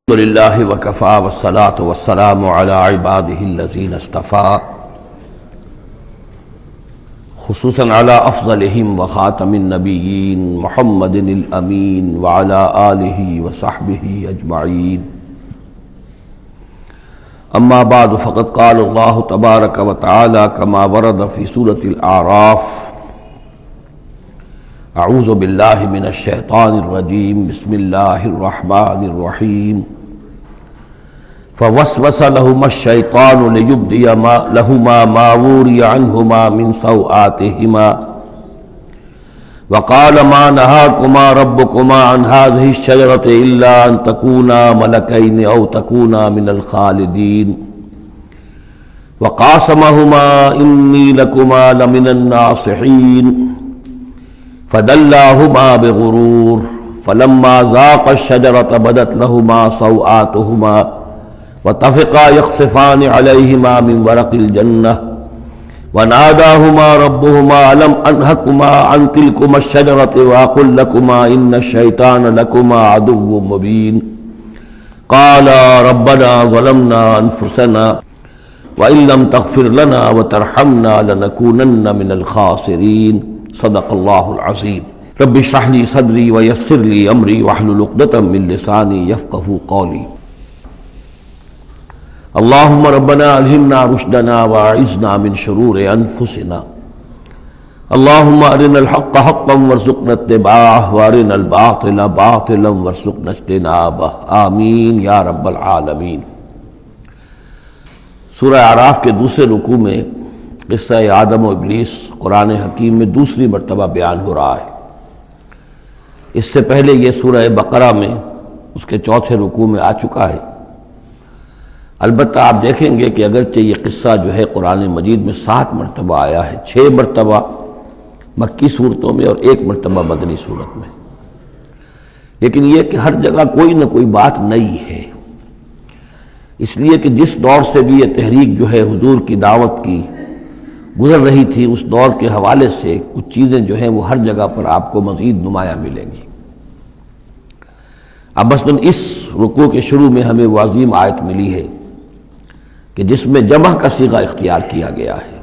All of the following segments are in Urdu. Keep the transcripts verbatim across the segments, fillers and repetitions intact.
الحمد للہ وکفا والصلاة والسلام علی عباده الذین اصطفى خصوصاً علی افضلہم وخاتم النبیین محمد الامین وعلی آلہ وصحبہ اجمعین اما بعد فقد قال اللہ تبارک وتعالی کما ورد فی سورة الأعراف اعوذ باللہ من الشیطان الرجیم بسم اللہ الرحمن الرحیم فوسوس لهما الشیطان لیبدی لهما ما وري عنهما من سوآتهما وقال ما نهاكما ربكما عن هذه الشجرة إلا أن تكونا ملكين أو تكونا من الخالدين وقاسمهما إني لكما لمن الناصحين فدلاهما بغرور فلما ذاقا الشجرة بدت لهما سوآتهما وطفقا يخصفان عليهما من ورق الجنة وناداهما ربهما ألم أنهكما عن تلكما الشجرة وأقل لكما إن الشيطان لكما عدو مبين قالا ربنا ظلمنا أنفسنا وإن لم تغفر لنا وترحمنا لنكونن من الخاسرين صدق اللہ العظیم رب اشرح لی صدری ویسر لی امری واحلل عقدۃ من لسانی یفقہوا قولی اللہم ربنا الہمنا رشدنا واعذنا من شرور انفسنا اللہم ارنا الحق حقا وارزقنا اتباعہ وارنا الباطل باطلا وارزقنا اجتنابہ آمین یا رب العالمین۔ سورہ اعراف کے دوسرے رکوع میں قصہ آدم و ابلیس قرآن حکیم میں دوسری مرتبہ بیان ہو رہا ہے۔ اس سے پہلے یہ سورہ بقرہ میں اس کے چوتھے رکوع میں آ چکا ہے۔ البتہ آپ دیکھیں گے کہ اگرچہ یہ قصہ جو ہے قرآن مجید میں سات مرتبہ آیا ہے، چھ مرتبہ مکی صورتوں میں اور ایک مرتبہ مدنی صورت میں، لیکن یہ کہ ہر جگہ کوئی نہ کوئی بات نئی ہے، اس لیے کہ جس دور سے بھی یہ تحریک جو ہے حضور کی دعوت کی گزر رہی تھی اس دور کے حوالے سے کچھ چیزیں جو ہیں وہ ہر جگہ پر آپ کو مزید نمایاں ملیں گی۔ اب مثلاً اس رکوع کے شروع میں ہمیں وہ عظیم آیت ملی ہے کہ جس میں جمع کا صیغہ اختیار کیا گیا ہے،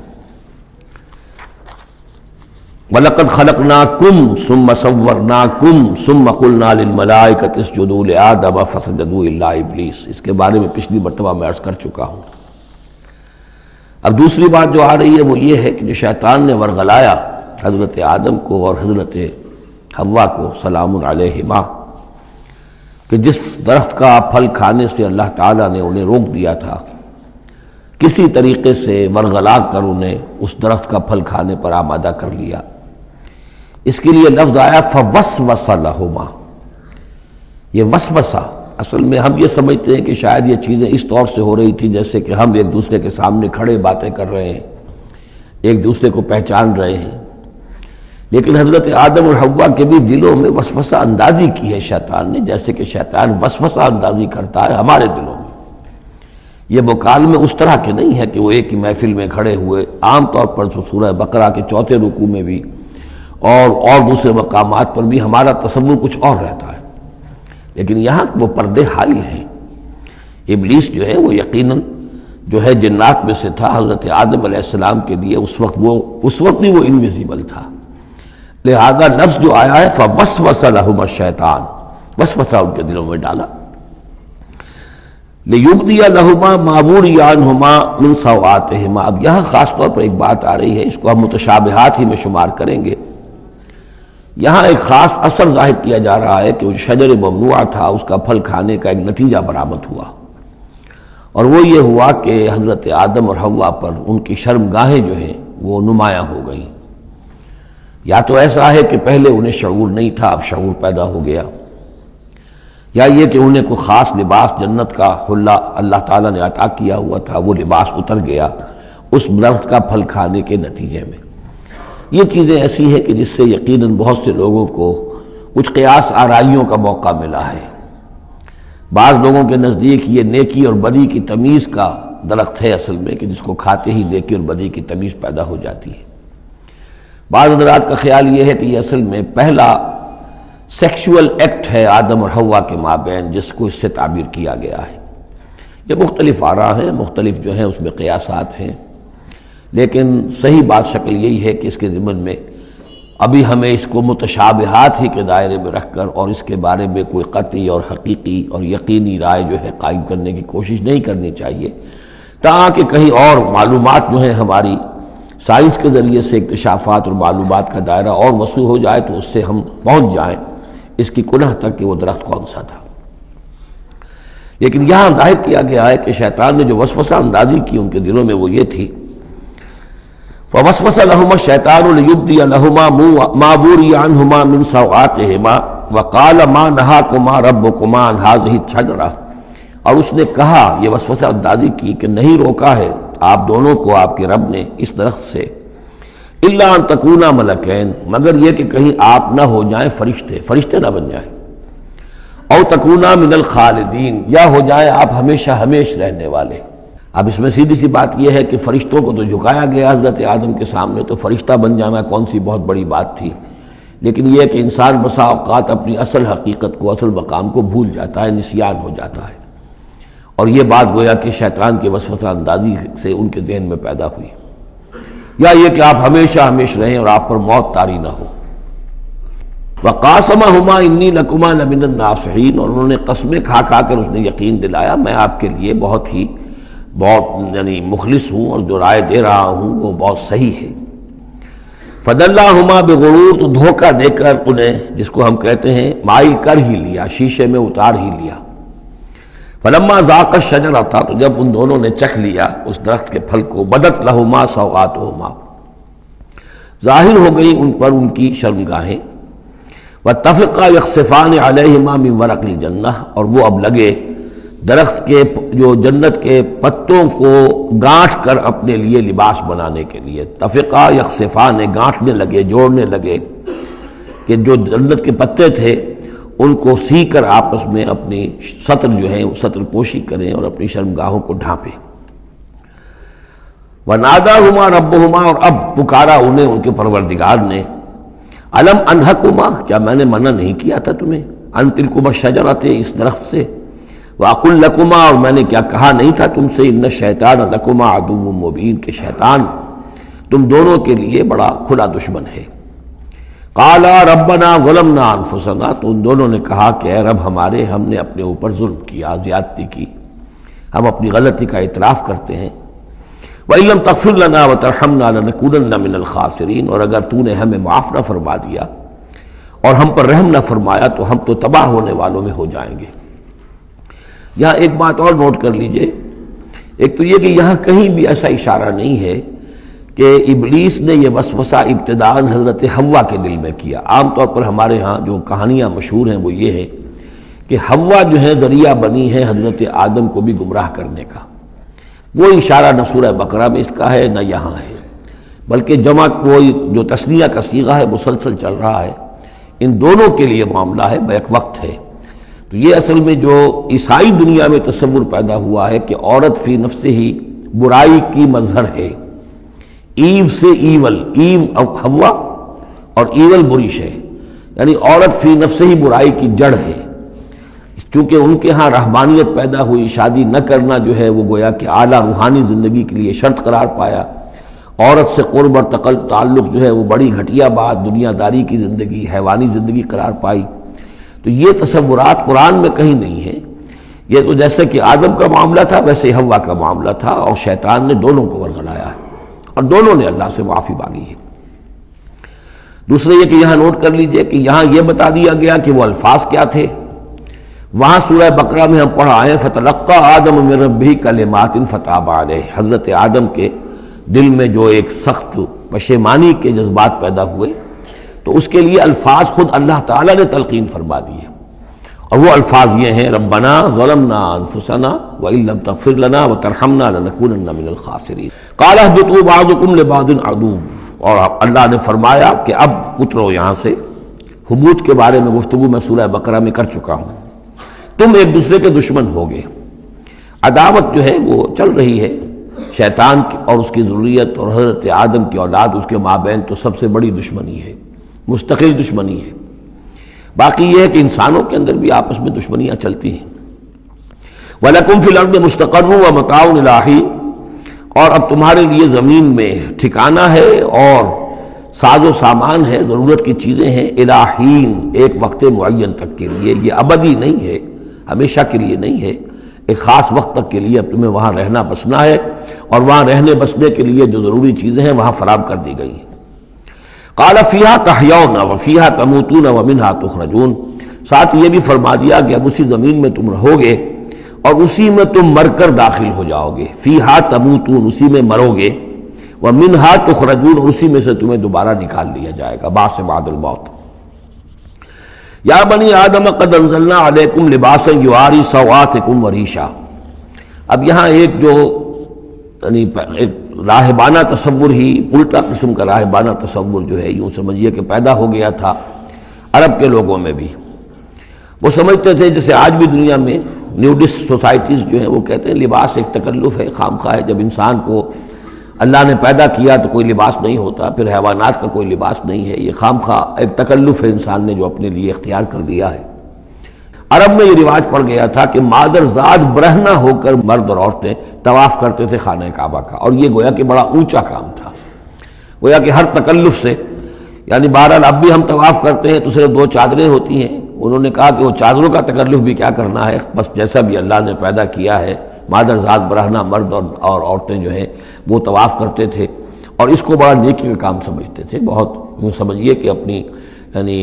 وَلَقَدْ خَلَقْنَاكُمْ ثُمَّ صَوَّرْنَاكُمْ ثُمَّ قُلْنَا لِلْمَلَائِكَةِ اسْجُدُوا لِآدَمَ فَسَجَدُوا إِلَّا إِبْلِيسَ، اس کے بارے میں پچھلی مرتبہ میں عرض کر چکا ہوں۔ اب دوسری بات جو آ رہی ہے وہ یہ ہے کہ جو شیطان نے ورغلایا حضرت آدم کو اور حضرت حوا کو سلام علیہما، کہ جس درخت کا پھل کھانے سے اللہ تعالیٰ نے انہیں روک دیا تھا، کسی طریقے سے ورغلا کر انہیں اس درخت کا پھل کھانے پر آمادہ کر لیا۔ اس کے لیے لفظ آیا فوسوس لہما۔ یہ وسوسہ اصل میں ہم یہ سمجھتے ہیں کہ شاید یہ چیزیں اس طور سے ہو رہی تھی جیسے کہ ہم ایک دوسرے کے سامنے کھڑے باتیں کر رہے ہیں، ایک دوسرے کو پہچان رہے ہیں، لیکن حضرت آدم اور حوا کے بھی دلوں میں وسوسہ اندازی کی ہے شیطان نے، جیسے کہ شیطان وسوسہ اندازی کرتا ہے ہمارے دلوں میں۔ یہ مکالمے اس طرح کے نہیں ہے کہ وہ ایک ہی محفل میں کھڑے ہوئے، عام طور پر سورہ بقرہ کے چوتھے رکوع میں بھی اور اور دوسرے مقامات پر بھی ہمارا تصور کچھ اور رہتا ہے، لیکن یہاں وہ پردے حائل ہیں۔ ابلیس جو ہے وہ یقیناً جو ہے جنات میں سے تھا، حضرت آدم علیہ السلام کے لیے اس وقت وہ اس وقت بھی وہ انویزیبل تھا، لہذا نفس جو آیا ہے فوسوس لہما الشیطان، وسوسہ ان کے دلوں میں ڈالا۔ لیبدی لہما ما وری عنہما من سوآتہما۔ اب یہاں خاص طور پر ایک بات آ رہی ہے، اس کو ہم متشابہات ہی میں شمار کریں گے۔ یہاں ایک خاص اثر ظاہر کیا جا رہا ہے کہ وہ شجر ممنوع تھا، اس کا پھل کھانے کا ایک نتیجہ برآمد ہوا، اور وہ یہ ہوا کہ حضرت آدم اور حوا پر ان کی شرمگاہیں جو ہیں وہ نمایاں ہو گئیں۔ یا تو ایسا ہے کہ پہلے انہیں شعور نہیں تھا، اب شعور پیدا ہو گیا، یا یہ کہ انہیں کوئی خاص لباس جنت کا حلہ اللہ تعالیٰ نے عطا کیا ہوا تھا، وہ لباس اتر گیا اس درخت کا پھل کھانے کے نتیجے میں۔ یہ چیزیں ایسی ہیں کہ جس سے یقیناً بہت سے لوگوں کو کچھ قیاس آرائیوں کا موقع ملا ہے۔ بعض لوگوں کے نزدیک یہ نیکی اور بدی کی تمیز کا درخت ہے اصل میں، کہ جس کو کھاتے ہی نیکی اور بدی کی تمیز پیدا ہو جاتی ہے۔ بعض حضرات کا خیال یہ ہے کہ یہ اصل میں پہلا سیکشول ایکٹ ہے آدم اور حوا کے مابین جس کو اس سے تعبیر کیا گیا ہے۔ یہ مختلف آراء ہیں، مختلف جو ہیں اس میں قیاسات ہیں، لیکن صحیح بات شکل یہی ہے کہ اس کے ضمن میں ابھی ہمیں اس کو متشابہات ہی کے دائرے میں رکھ کر اور اس کے بارے میں کوئی قطعی اور حقیقی اور یقینی رائے جو ہے قائم کرنے کی کوشش نہیں کرنی چاہیے، تاکہ کہیں اور معلومات جو ہیں ہماری سائنس کے ذریعے سے اکتشافات اور معلومات کا دائرہ اور وسیع ہو جائے تو اس سے ہم پہنچ جائیں اس کی کنہ تک کہ وہ درخت کون سا تھا۔ لیکن یہاں ظاہر کیا گیا ہے کہ شیطان نے جو وسوسہ اندازی کی ان کے دلوں میں وہ یہ تھی، فَوَسْوَسَ لَهُمَا الشَّيْطَانُ لِيُبْدِيَ لَهُمَا مَا بُورِيَ عَنْهُمَا مِنْ سَوْآتِهِمَا وَقَالَ مَا نَهَاكُمَا رَبُّكُمَا عَنْ هَٰذِهِ الشَّجَرَةِ، اور اس نے کہا، یہ وسوسہ اندازی کی کہ نہیں روکا ہے آپ دونوں کو آپ کے رب نے اس درخت سے، إِلَّا أَن تَكُونَا مَلَكَيْنِ، مگر یہ کہ کہیں آپ نہ ہو جائیں فرشتے، فرشتے نہ بن جائیں، او تکونا من الخالدین، یا ہو جائیں آپ ہمیشہ ہمیش رہنے والے۔ اب اس میں سیدھی سی بات یہ ہے کہ فرشتوں کو تو جھکایا گیا حضرت آدم کے سامنے، تو فرشتہ بن جانا کون سی بہت بڑی بات تھی، لیکن یہ کہ انسان بسا اوقات اپنی اصل حقیقت کو، اصل مقام کو بھول جاتا ہے، نسیان ہو جاتا ہے، اور یہ بات گویا کہ شیطان کے وسوسہ اندازی سے ان کے ذہن میں پیدا ہوئی، یا یہ کہ آپ ہمیشہ ہمیش رہیں اور آپ پر موت طاری نہ ہو۔ وَقَاسَمَهُمَا إِنِّي لَكُمَا لَمِنَ النَّاصِحِينَ، اور انہوں نے قسمیں کھا کھا کر اس نے یقین دلایا میں آپ کے لیے بہت ہی بہت یعنی مخلص ہوں اور جو رائے دے رہا ہوں وہ بہت صحیح ہے۔ فَدَلَّاهُمَا بِغُرُورٍ، تو دھوکہ دے کر انہیں، جس کو ہم کہتے ہیں مائل کر ہی لیا، شیشے میں اتار ہی لیا۔ فَلَمَّا ذَاقَا الشَّجَرَةَ، تو جب ان دونوں نے چکھ لیا اس درخت کے پھل کو، بَدَتْ لَهُمَا سَوْآتُهُمَا، ظاہر ہو گئی ان پر ان کی شرمگاہیں، وَاتَّفِقَا يَخْصِفَانِ عَلَيْهِمَا مِنْ وَرَقِ الْجَنَّةِ، اور وہ اب لگے درخت کے جو جنت کے پتوں کو گانٹھ کر اپنے لیے لباس بنانے کے لیے، تفقا یخصفان، گانٹھنے لگے، جوڑنے لگے کہ جو جنت کے پتے تھے ان کو سی کر آپس میں اپنی سطر جو ہے سطر پوشی کریں اور اپنی شرمگاہوں کو ڈھانپیں۔ وَنَادَاهُمَا رَبُّهُمَا، اور اب پکارا انہیں ان کے پروردگار نے، الم انہکما، کیا میں نے منع نہیں کیا تھا تمہیں، ان تلکما الشجرۃ، اس درخت سے، وَأَقُلْ لَكُمَا، اور میں نے کیا کہا نہیں تھا تم سے، إِنَّ الشَّيْطَانَ لَكُمَا عَدُوٌّ مُّبِينٌ، کہ شیطان تم دونوں کے لیے بڑا کھلا دشمن ہے۔ قَالَا رَبَّنَا ظَلَمْنَا أَنفُسَنَا، تو ان دونوں نے کہا کہ اے رب ہمارے، ہم نے اپنے اوپر ظلم کیا، زیادتی کی، ہم اپنی غلطی کا اعتراف کرتے ہیں۔ وَإِن لَّمْ تَغْفِرْ لَنَا وَتَرْحَمْنَا لَنَكُونَنَّ مِنَ الْخَاسِرِينَ، اور اگر تو نے ہمیں معاف نہ فرما دیا اور ہم پر رحم نہ فرمایا تو ہم تو تباہ ہونے والوں میں ہو جائیں گے۔ یہاں ایک بات اور نوٹ کر لیجئے، ایک تو یہ کہ یہاں کہیں بھی ایسا اشارہ نہیں ہے کہ ابلیس نے یہ وسوسہ ابتداءً حضرت حوا کے دل میں کیا۔ عام طور پر ہمارے ہاں جو کہانیاں مشہور ہیں وہ یہ ہے کہ حوا جو ہے ذریعہ بنی ہے حضرت آدم کو بھی گمراہ کرنے کا، وہ اشارہ نہ سورہ بقرہ میں اس کا ہے نہ یہاں ہے، بلکہ جمع کوئی جو تثنیہ کا صیغہ ہے مسلسل چل رہا ہے، ان دونوں کے لیے معاملہ ہے، بیک وقت ہے۔ تو یہ اصل میں جو عیسائی دنیا میں تصور پیدا ہوا ہے کہ عورت فی نفس ہی برائی کی مظہر ہے، ایو سے ایول، ایو حوا اور ایول بری شے، یعنی عورت فی نفس ہی برائی کی جڑ ہے۔ چونکہ ان کے ہاں رہبانیت پیدا ہوئی، شادی نہ کرنا جو ہے وہ گویا کہ اعلیٰ روحانی زندگی کے لیے شرط قرار پایا، عورت سے قرب اور تقل تعلق جو ہے وہ بڑی گھٹیا بات، دنیا داری کی زندگی، حیوانی زندگی قرار پائی۔ تو یہ تصورات قرآن میں کہیں نہیں ہیں، یہ تو جیسے کہ آدم کا معاملہ تھا ویسے ہی حوا کا معاملہ تھا، اور شیطان نے دونوں کو ورغلایا ہے اور دونوں نے اللہ سے معافی مانگی ہے۔ دوسرے یہ کہ یہاں نوٹ کر لیجئے کہ یہاں یہ بتا دیا گیا کہ وہ الفاظ کیا تھے، وہاں سورہ بقرہ میں ہم پڑھا آئے فَتَلَقَّى آدَمُ مِن رَبِّهِ كَلِمَاتٍ فَتَابَ عَلَيْهِ، حضرت آدم کے دل میں جو ایک سخت پشیمانی کے جذبات پیدا ہوئے تو اس کے لیے الفاظ خود اللہ تعالیٰ نے تلقین فرما دیے، اور وہ الفاظ یہ ہیں ربنا ظلمنا انفسنا وان لم تغفر لنا وترحمنا لنكونن من الخاسرین، قال اهبطوا بعضكم لبعض عدو، اور اللہ نے فرمایا کہ اب اترو یہاں سے۔ حبوط کے بارے میں گفتگو میں سورہ بقرہ میں کر چکا ہوں، تم ایک دوسرے کے دشمن ہوگے، عداوت جو ہے وہ چل رہی ہے شیطان کی اور اس کی ذریت اور حضرت آدم کی اولاد، اس کے مابین تو سب سے بڑی دشمنی ہے، مستقل دشمنی ہے۔ باقی یہ ہے کہ انسانوں کے اندر بھی آپس میں دشمنیاں چلتی ہیں۔ وَلَكُمْ فِي الْأَرْضِ مُسْتَقَرٌّ وَمَتَاعٌ إِلَىٰ حِينٍ، اور اب تمہارے لیے زمین میں ٹھکانہ ہے اور ساز و سامان ہے، ضرورت کی چیزیں ہیں، اِلَىٰ حِین، ایک وقت معین تک کے لیے، یہ ابدی نہیں ہے، ہمیشہ کے لیے نہیں ہے، ایک خاص وقت تک کے لیے اب تمہیں وہاں رہنا بسنا ہے، اور وہاں رہنے بسنے کے لیے جو ضروری چیزیں ہیں وہاں فراہم کر دی گئی ہیں۔ قال فیہا تحیون وفیہا تموتون ومنہا تخرجون، ساتھ یہ بھی فرما دیا کہ اب اسی زمین میں تم رہو گے اور اسی میں تم مر کر داخل ہو جاؤ گے، فیہا تموتون، اسی میں مرو گے، ومنہا تخرجون، اور اسی میں سے تمہیں دوبارہ نکال لیا جائے گا بعث بعد الموت۔ یا بنی آدم قد انزلنا علیکم لباسا یواری سوآتکم وریشا، اب یہاں ایک جو یعنی ایک راہبانہ تصور ہی، الٹا قسم کا راہبانہ تصور جو ہے، یوں سمجھیے کہ پیدا ہو گیا تھا عرب کے لوگوں میں بھی۔ وہ سمجھتے تھے جیسے آج بھی دنیا میں نیوڈسٹ سوسائٹیز جو ہیں وہ کہتے ہیں لباس ایک تکلف ہے، خام خواہ ہے، جب انسان کو اللہ نے پیدا کیا تو کوئی لباس نہیں ہوتا، پھر حیوانات کا کوئی لباس نہیں ہے، یہ خام خواہ ایک تکلف ہے انسان نے جو اپنے لیے اختیار کر لیا ہے۔ عرب میں یہ رواج پڑ گیا تھا کہ مادر زاد برہنہ ہو کر مرد اور عورتیں طواف کرتے تھے خانہ کعبہ کا، اور یہ گویا کہ بڑا اونچا کام تھا، گویا کہ ہر تکلف سے، یعنی بہرحال اب بھی ہم طواف کرتے ہیں تو صرف دو چادریں ہوتی ہیں، انہوں نے کہا کہ وہ چادروں کا تکلف بھی کیا کرنا ہے، بس جیسا بھی اللہ نے پیدا کیا ہے، مادر ذات برہنہ مرد اور اور عورتیں جو ہیں وہ طواف کرتے تھے، اور اس کو بڑا نیکی کا کام سمجھتے تھے، بہت یوں سمجھیے کہ اپنی یعنی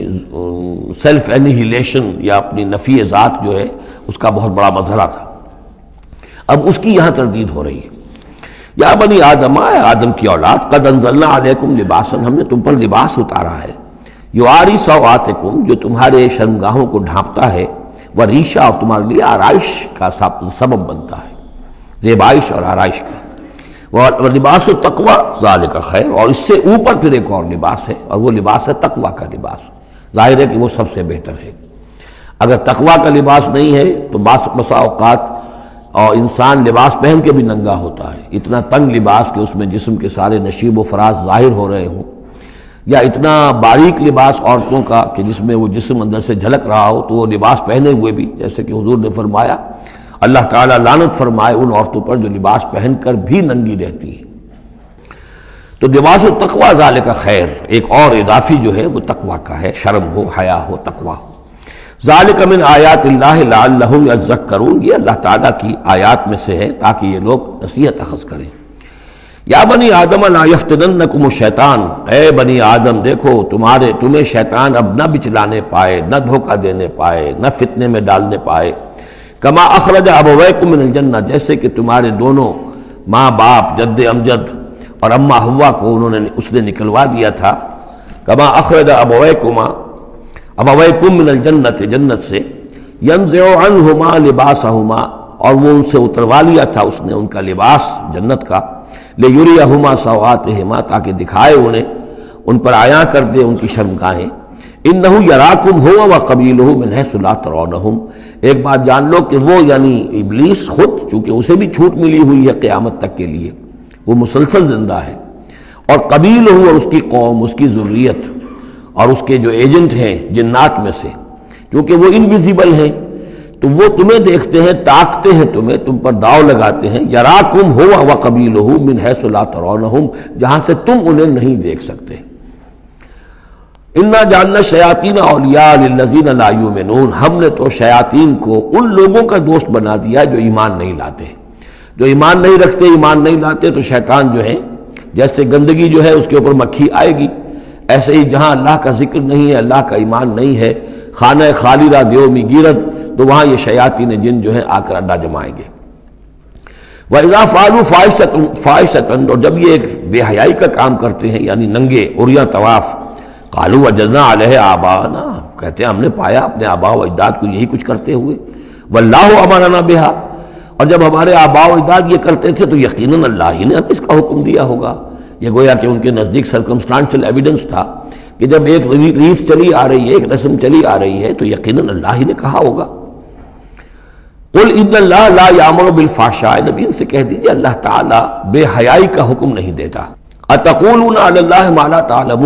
سیلف انہیلیشن یا اپنی نفی ذات جو ہے اس کا بہت بڑا مظہرہ تھا۔ اب اس کی یہاں تردید ہو رہی ہے، یا بنی آدم، اے آدم کی اولاد، قد انزلنا علیکم لباسا، ہم نے تم پر لباس اتارا ہے، یواری سوآتکم، جو تمہارے شرمگاہوں کو ڈھانپتا ہے، وریشا، اور تمہارے لیے آرائش کا سبب بنتا ہے، زیبائش اور آرائش کا، لباس التقوی ذالک خیر، اور اس سے اوپر پھر ایک اور لباس ہے، اور وہ لباس ہے تقوی کا لباس، ظاہر ہے کہ وہ سب سے بہتر ہے۔ اگر تقوی کا لباس نہیں ہے تو بعض بسا اوقات اور انسان لباس پہن کے بھی ننگا ہوتا ہے، اتنا تنگ لباس کہ اس میں جسم کے سارے نشیب و فراز ظاہر ہو رہے ہوں، یا اتنا باریک لباس عورتوں کا کہ جس میں وہ جسم اندر سے جھلک رہا ہو، تو وہ لباس پہنے ہوئے بھی، جیسے کہ حضور نے فرمایا اللہ تعالیٰ لعنت فرمائے ان عورتوں پر جو لباس پہن کر بھی ننگی رہتی ہیں۔ تو لباس التقوی ذالک خیر، ایک اور اضافی جو ہے وہ تقوی کا ہے، شرم ہو، حیا ہو، تقوی ہو۔ ذالک من آیات اللہ لعلہم یذکرون، یہ اللہ تعالیٰ کی آیات میں سے ہے تاکہ یہ لوگ نصیحت اخذ کریں۔ یا بنی آدم لا یفتننکم الشیطان، اے بنی آدم دیکھو تمہارے تمہیں شیطان اب نہ بچلانے پائے، نہ دھوکہ دینے پائے، نہ فتنے میں ڈالنے پائے، کما اخرج ابویکم من الجنہ، جیسے کہ تمہارے دونوں ماں باپ جد امجد اور اماں حوا کو انہوں نے اس نے نکلوا دیا تھا، کما اخرج ابویکما ابویکم من الجنۃ، جنت سے، ینزع عنہما لباسہما، اور وہ ان سے اتروا لیا تھا اس نے ان کا لباس جنت کا، لیریہما سوآتہما، تاکہ دکھائے انہیں، ان پر عیاں کر دے ان کی شرمگاہیں، انہ یراکم ہوا وقبیلہ من حیث لا ترونہم، ایک بات جان لو کہ وہ یعنی ابلیس خود، چونکہ اسے بھی چھوٹ ملی ہوئی ہے قیامت تک کے لیے، وہ مسلسل زندہ ہے، اور قبیلہ اور اس کی قوم، اس کی ذریت اور اس کے جو ایجنٹ ہیں جنات میں سے، چونکہ وہ انویزیبل ہیں تو وہ تمہیں دیکھتے ہیں، تاکتے ہیں تمہیں، تم پر داؤ لگاتے ہیں، یراکم ہوا وقبیلہ من حیث لا ترونہم، جہاں سے تم انہیں نہیں دیکھ سکتے۔ انا جعلنا الشیاطین اولیاء للذین لا یؤمنون، ہم نے تو شیاطین کو ان لوگوں کا دوست بنا دیا جو ایمان نہیں لاتے، جو ایمان نہیں رکھتے، ایمان نہیں لاتے، تو شیطان جو ہے جیسے گندگی جو ہے اس کے اوپر مکھی آئے گی، ایسے ہی جہاں اللہ کا ذکر نہیں ہے، اللہ کا ایمان نہیں ہے، خانہ خالی را دیو می گیرت، تو وہاں یہ شیاطین جن جو ہیں آ کر اڈا جمائیں گے۔ وَإِذَا فَعَلُوا فَاحِشَةً فَاحِشَةً، اور جب یہ ایک بے حیائی کا کام کرتے ہیں، یعنی ننگے عریاں طواف، قالوا وجدنا علیہ آباءنا، کہتے ہیں ہم نے پایا اپنے آباء و اجداد کو یہی کچھ کرتے ہوئے، واللہ امرنا بہا، اور جب ہمارے آباء و اجداد یہ کرتے تھے تو یقیناً اللہ ہی نے ہمیں اس کا حکم دیا ہوگا۔ یہ گویا کہ ان کے نزدیک سرکمسٹانشل ایویڈنس تھا کہ جب ایک ریت چلی آ رہی ہے، ایک رسم چلی آ رہی ہے، تو یقیناً اللہ ہی نے کہا ہوگا۔ قل ان اللہ لا یامر بالفحشاء، نبی ان سے کہہ دیجئے اللہ تعالیٰ بے حیائی کا حکم نہیں دیتا۔ اتقولون علی اللہ ما لا تعلمون،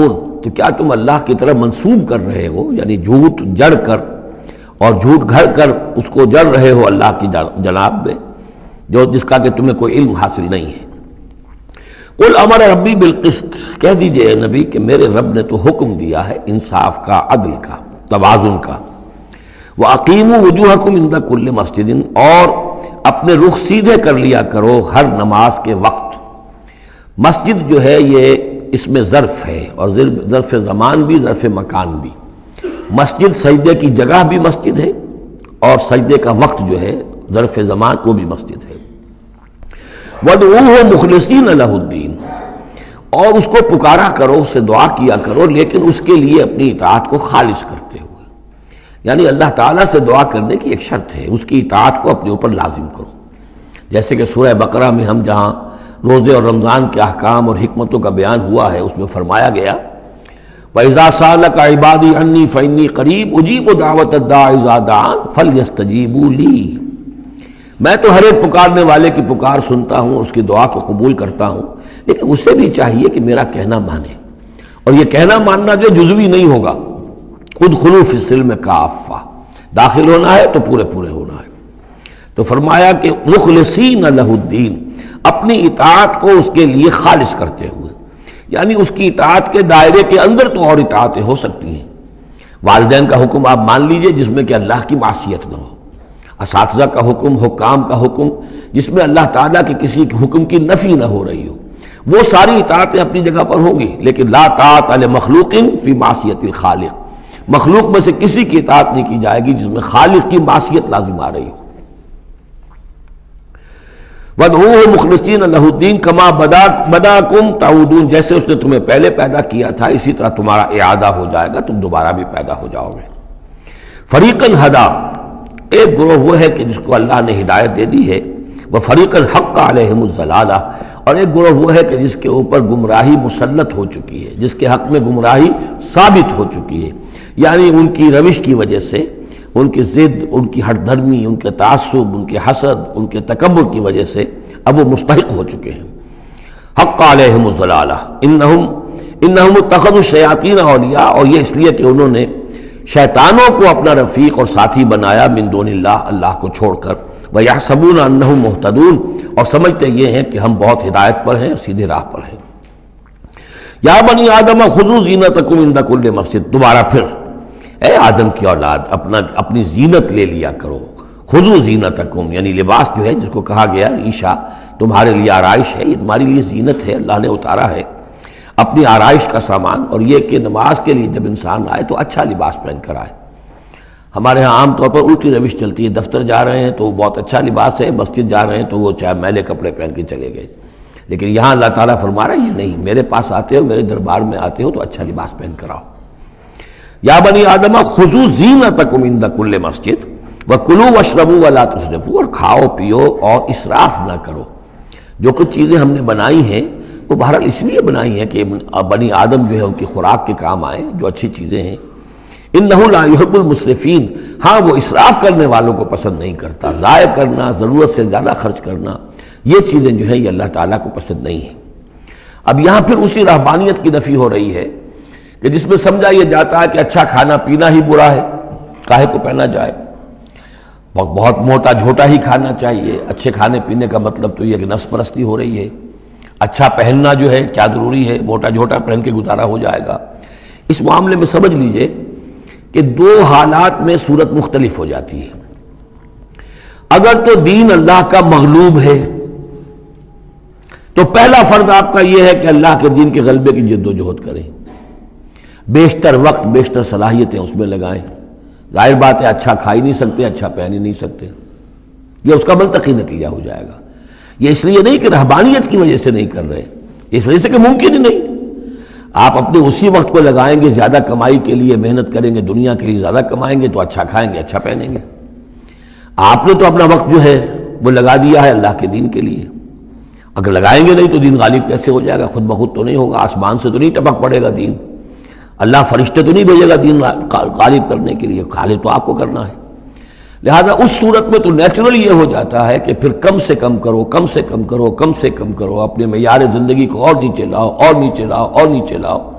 تو کیا تم اللہ کی طرف منسوب کر رہے ہو، یعنی جھوٹ جڑ کر اور جھوٹ گھڑ کر اس کو جڑ رہے ہو اللہ کی جناب میں، جو جس کا کہ تمہیں کوئی علم حاصل نہیں ہے۔ قل امر ربی بالقسط، کہہ دیجئے نبی کہ میرے رب نے تو حکم دیا ہے انصاف کا، عدل کا، توازن کا۔ وَأَقِيمُوا وُجُوهَكُمْ عِنْدَ كُلِّ مَسْجِدٍ، اور اپنے رخ سیدھے کر لیا کرو ہر نماز کے وقت۔ مسجد جو ہے یہ اس میں ظرف ہے، اور ظرف زمان بھی ظرف مکان بھی۔ مسجد سجدے کی جگہ بھی مسجد ہے، اور سجدے کا وقت جو ہے ظرف زمان وہ بھی مسجد ہے۔ وَادْعُوهُ مُخْلِصِينَ لَهُ الدِّينَ، اور اس کو پکارا کرو، اس سے دعا کیا کرو، لیکن اس کے لیے اپنی اطاعت کو خالص کرتے ہوئے، یعنی اللہ تعالیٰ سے دعا کرنے کی ایک شرط ہے، اس کی اطاعت کو اپنے اوپر لازم کرو۔ جیسے کہ سورہ بقرہ میں ہم جہاں روزے اور رمضان کے احکام اور حکمتوں کا بیان ہوا ہے، اس میں فرمایا گیا وَإِذَا سَأَلَكَ عِبَادِي عَنِّي فَإِنِّي قَرِيبٌ أُجِيبُ دَعْوَةَ الدَّاعِ إِذَا دَعَانِ فَلْيَسْتَجِيبُوا لِي، میں تو ہر ایک پکارنے والے کی پکار سنتا ہوں، اس کی دعا کو قبول کرتا ہوں، لیکن اسے بھی چاہیے کہ میرا کہنا مانے، اور یہ کہنا ماننا جو جزوی نہیں ہوگا۔ ادخلوا فی السلم کافہ، داخل ہونا ہے تو پورے پورے ہونا ہے۔ تو فرمایا کہ مخلصین لہ الدین، اپنی اطاعت کو اس کے لیے خالص کرتے ہوئے، یعنی اس کی اطاعت کے دائرے کے اندر تو اور اطاعتیں ہو سکتی ہیں۔ والدین کا حکم آپ مان لیجئے جس میں کہ اللہ کی معصیت نہ ہو، اساتذہ کا حکم، حکام کا حکم جس میں اللہ تعالیٰ کے کسی حکم کی نفی نہ ہو رہی ہو، وہ ساری اطاعتیں اپنی جگہ پر ہوں گی، لیکن لا طاعۃ لمخلوق فی معصیت الخالق، مخلوق میں سے کسی کی اطاعت نہیں کی جائے گی جس میں خالق کی معصیت لازم آ رہی ہو۔ وَادْعُوهُ مُخْلِصِينَ لَهُ الدِّينَ كَمَا بَدَأَكُمْ تَعُودُونَ، جیسے اس نے تمہیں پہلے پیدا کیا تھا اسی طرح تمہارا اعادہ ہو جائے گا، تم دوبارہ بھی پیدا ہو جاؤ گے۔ فَرِيقًا هَدَىٰ، ایک گروہ وہ ہے کہ جس کو اللہ نے ہدایت دے دی ہے، وَفَرِيقًا حَقَّ عَلَيْهِمُ الضَّلَالَةُ، اور ایک گروہ وہ ہے کہ جس کے اوپر گمراہی مسلط ہو چکی ہے، جس کے حق میں گمراہی ثابت ہو چکی ہے، یعنی ان کی روش کی وجہ سے، ان کی ضد، ان کی ہٹ دھرمی، ان کے تعصب، ان کے حسد، ان کے تکبر کی وجہ سے اب وہ مستحق ہو چکے ہیں۔ حق علیہم الضلالہ انہم انہم اتخذوا الشیاطین اولیاء، اور یہ اس لیے کہ انہوں نے شیطانوں کو اپنا رفیق اور ساتھی بنایا من دون اللہ، اللہ کو چھوڑ کر، وَيَحْسَبُونَ أَنَّهُمْ مُهْتَدُونَ، اور سمجھتے یہ ہیں کہ ہم بہت ہدایت پر ہیں، سیدھے راہ پر ہیں۔ یا بنی آدم خذوا زینتکم عند کل مسجد، دوبارہ پھر اے آدم کی اولاد اپنا اپنی زینت لے لیا کرو۔ خذوا زینتکم، یعنی لباس جو ہے جس کو کہا گیا عیشا تمہارے لیے آرائش ہے، یہ تمہاری لیے زینت ہے، اللہ نے اتارا ہے اپنی آرائش کا سامان، اور یہ کہ نماز کے لیے جب انسان آئے تو اچھا لباس پہن کر آئے۔ ہمارے ہاں عام طور پر الٹی روش چلتی ہے، دفتر جا رہے ہیں تو بہت اچھا لباس ہے، مسجد جا رہے ہیں تو وہ چاہے میلے کپڑے پہن کے چلے گئے، لیکن یہاں اللہ تعالیٰ فرما رہا ہے یہ نہیں، میرے پاس آتے ہو، میرے دربار میں آتے ہو تو اچھا لباس پہن کر آؤ۔ یا بنی آدم خذوا زینتکم عند کل مسجد وکلوا واشربوا ولا تسرفوا، اور کھاؤ پیو اور اسراف نہ کرو۔ جو کچھ چیزیں ہم نے بنائی ہیں وہ بہرحال اس لیے بنائی ہیں کہ بنی آدم جو ہے ان کی خوراک کے کام آئیں، جو اچھی چیزیں ہیں۔ انہ لا یحب المسرفین، ہاں وہ اسراف کرنے والوں کو پسند نہیں کرتا، ضائع کرنا، ضرورت سے زیادہ خرچ کرنا، یہ چیزیں جو ہیں یہ اللہ تعالیٰ کو پسند نہیں ہیں۔ اب یہاں پھر اسی رہبانیت کی نفی ہو رہی ہے کہ جس میں سمجھا یہ جاتا ہے کہ اچھا کھانا پینا ہی برا ہے، کاہے کو پہنا جائے، بہت موٹا جھوٹا ہی کھانا چاہیے۔ اچھے کھانے پینے کا مطلب تو یہ کہ نفس پرستی ہو رہی ہے۔ اچھا پہننا جو ہے کیا ضروری ہے، موٹا جھوٹا پہن کے گزارا ہو جائے گا۔ اس معاملے میں سمجھ لیجئے کہ دو حالات میں صورت مختلف ہو جاتی ہے۔ اگر تو دین اللہ کا مغلوب ہے تو پہلا فرض آپ کا یہ ہے کہ اللہ کے دین کے غلبے کی جد و جہد کریں، بیشتر وقت بیشتر صلاحیتیں اس میں لگائیں۔ ظاہر بات ہے اچھا کھا ہی نہیں سکتے، اچھا پہن ہی نہیں سکتے، یہ اس کا منطقی نتیجہ ہو جائے گا۔ یہ اس لیے نہیں کہ رہبانیت کی وجہ سے نہیں کر رہے، اس وجہ سے کہ ممکن ہی نہیں۔ آپ اپنے اسی وقت کو لگائیں گے زیادہ کمائی کے لیے، محنت کریں گے دنیا کے لیے، زیادہ کمائیں گے تو اچھا کھائیں گے، اچھا پہنیں گے۔ آپ نے تو اپنا وقت جو ہے وہ لگا دیا ہے اللہ کے دین کے لیے، اگر لگائیں گے نہیں تو دین غالب کیسے ہو جائے گا؟ خود بخود تو نہیں ہوگا، آسمان سے تو نہیں ٹپک پڑے گا دین، اللہ فرشتے تو نہیں بھیجے گا دین غالب کرنے کے لیے، غالب تو آپ کو کرنا ہے۔ لہذا اس صورت میں تو نیچرل یہ ہو جاتا ہے کہ پھر کم سے کم کرو، کم سے کم کرو، کم سے کم کرو، اپنے معیار زندگی کو اور نیچے لاؤ اور نیچے لاؤ اور نیچے لاؤ،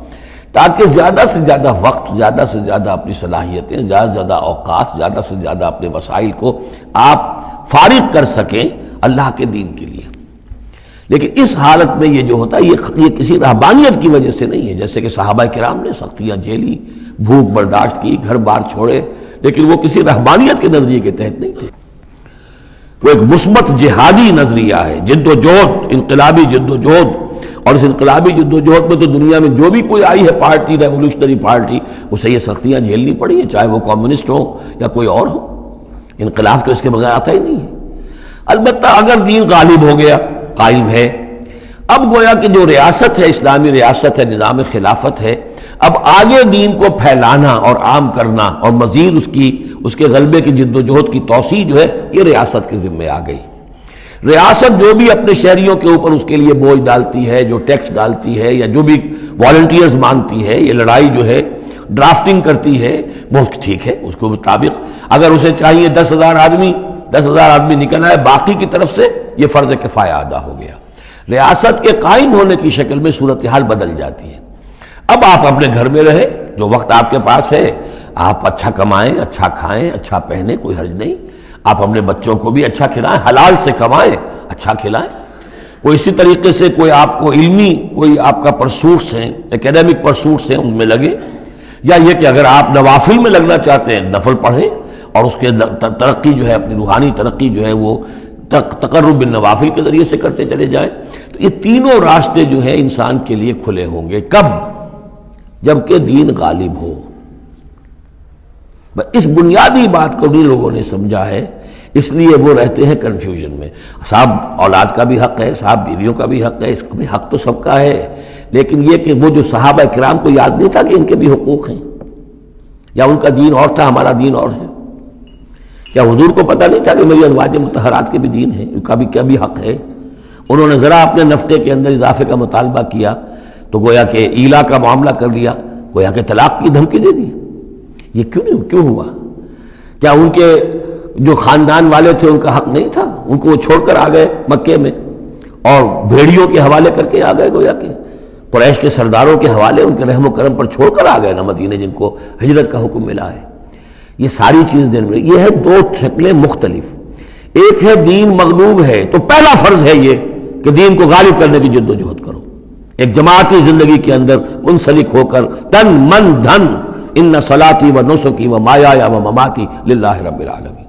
تاکہ زیادہ سے زیادہ وقت، زیادہ سے زیادہ اپنی صلاحیتیں، زیادہ سے زیادہ اوقات، زیادہ سے زیادہ اپنے وسائل کو آپ فارغ کر سکیں اللہ کے دین کے لیے۔ لیکن اس حالت میں یہ جو ہوتا ہے یہ یہ کسی رہبانیت کی وجہ سے نہیں ہے، جیسے کہ صحابہ کرام نے سختیاں جھیلی، بھوک برداشت کی، گھر بار چھوڑے، لیکن وہ کسی رہبانیت کے نظریے کے تحت نہیں تھے۔ وہ ایک مثبت جہادی نظریہ ہے، جد و جہد، انقلابی جد و جہد، اور اس انقلابی جد و جہد میں تو دنیا میں جو بھی کوئی آئی ہے پارٹی، ریولوشنری پارٹی، اسے یہ سختیاں جھیلنی پڑی ہیں، چاہے وہ کمیونسٹ ہو یا کوئی اور ہو۔ انقلاب تو اس کے بغیر آتا ہی نہیں ہے۔ البتہ اگر دین غالب ہو گیا، قائم ہے، اب گویا کہ جو ریاست ہے، اسلامی ریاست ہے، نظام خلافت ہے، اب آگے دین کو پھیلانا اور عام کرنا اور مزید اس کی اس کے غلبے کی جد و جہد کی توسیع جو ہے یہ ریاست کے ذمہ آ گئی۔ ریاست جو بھی اپنے شہریوں کے اوپر اس کے لیے بوجھ ڈالتی ہے، جو ٹیکس ڈالتی ہے، یا جو بھی والنٹیئرز مانگتی ہے، یہ لڑائی جو ہے ڈرافٹنگ کرتی ہے، بہت ٹھیک ہے، اس کے مطابق اگر اسے چاہیے دس ہزار آدمی دس ہزار آدمی نکل آئے، باقی کی طرف سے یہ فرض کفایہ ادا ہو گیا۔ ریاست کے قائم ہونے کی شکل میں صورتحال بدل جاتی ہے۔ اب آپ اپنے گھر میں رہے، جو وقت آپ کے پاس ہے آپ اچھا کمائیں، اچھا کھائیں، اچھا پہنیں، کوئی حرج نہیں۔ آپ اپنے بچوں کو بھی اچھا کھلائیں، حلال سے کمائیں، اچھا کھلائیں۔ کوئی اسی طریقے سے کوئی آپ کو علمی کوئی آپ کا پرسوٹس ہیں، ایکیڈیمک پرسوٹس ہیں، ان میں لگے، یا یہ کہ اگر آپ نوافل میں لگنا چاہتے ہیں نفل پڑھیں اور اس کے ترقی جو ہے، اپنی روحانی ترقی جو ہے وہ تقرب بالنوافل کے ذریعے سے کرتے چلے جائیں۔ تو یہ تینوں راستے جو ہیں انسان کے لیے کھلے ہوں گے۔ کب؟ جبکہ دین غالب ہو۔ اس بنیادی بات کو بھی لوگوں نے سمجھا ہے، اس لیے وہ رہتے ہیں کنفیوژن میں۔ صاحب اولاد کا بھی حق ہے، صاحب بیویوں کا بھی حق ہے، اس کا بھی حق تو سب کا ہے، لیکن یہ کہ وہ جو صحابہ کرام کو یاد نہیں تھا کہ ان کے بھی حقوق ہیں، یا ان کا دین اور تھا، ہمارا دین اور ہے؟ کیا حضور کو پتہ نہیں تھا کہ میری ازواج مطہرات کے بھی دین ہے، ان کا بھی کیا بھی حق ہے؟ انہوں نے ذرا اپنے نفقے کے اندر اضافے کا مطالبہ کیا تو گویا کہ ایلا کا معاملہ کر لیا، گویا کہ طلاق کی دھمکی دے دی۔ یہ کیوں نہیں کیوں ہوا؟ کیا ان کے جو خاندان والے تھے ان کا حق نہیں تھا؟ ان کو وہ چھوڑ کر آ گئے مکے میں اور بھیڑیوں کے حوالے کر کے آ گئے، گویا کہ قریش کے سرداروں کے حوالے ان کے رحم و کرم پر چھوڑ کر آ گئے نا مدینے، جن کو ہجرت کا حکم ملا ہے۔ یہ ساری چیز دین میں یہ ہے دو شکلیں مختلف۔ ایک ہے دین مغلوب ہے تو پہلا فرض ہے یہ کہ دین کو غالب کرنے کی جد و جہد کرو، ایک جماعتی زندگی کے اندر منسلک ہو کر تن من دھن ان صلاتی و نسکی و مایایا و مماتی للہ رب العالمین،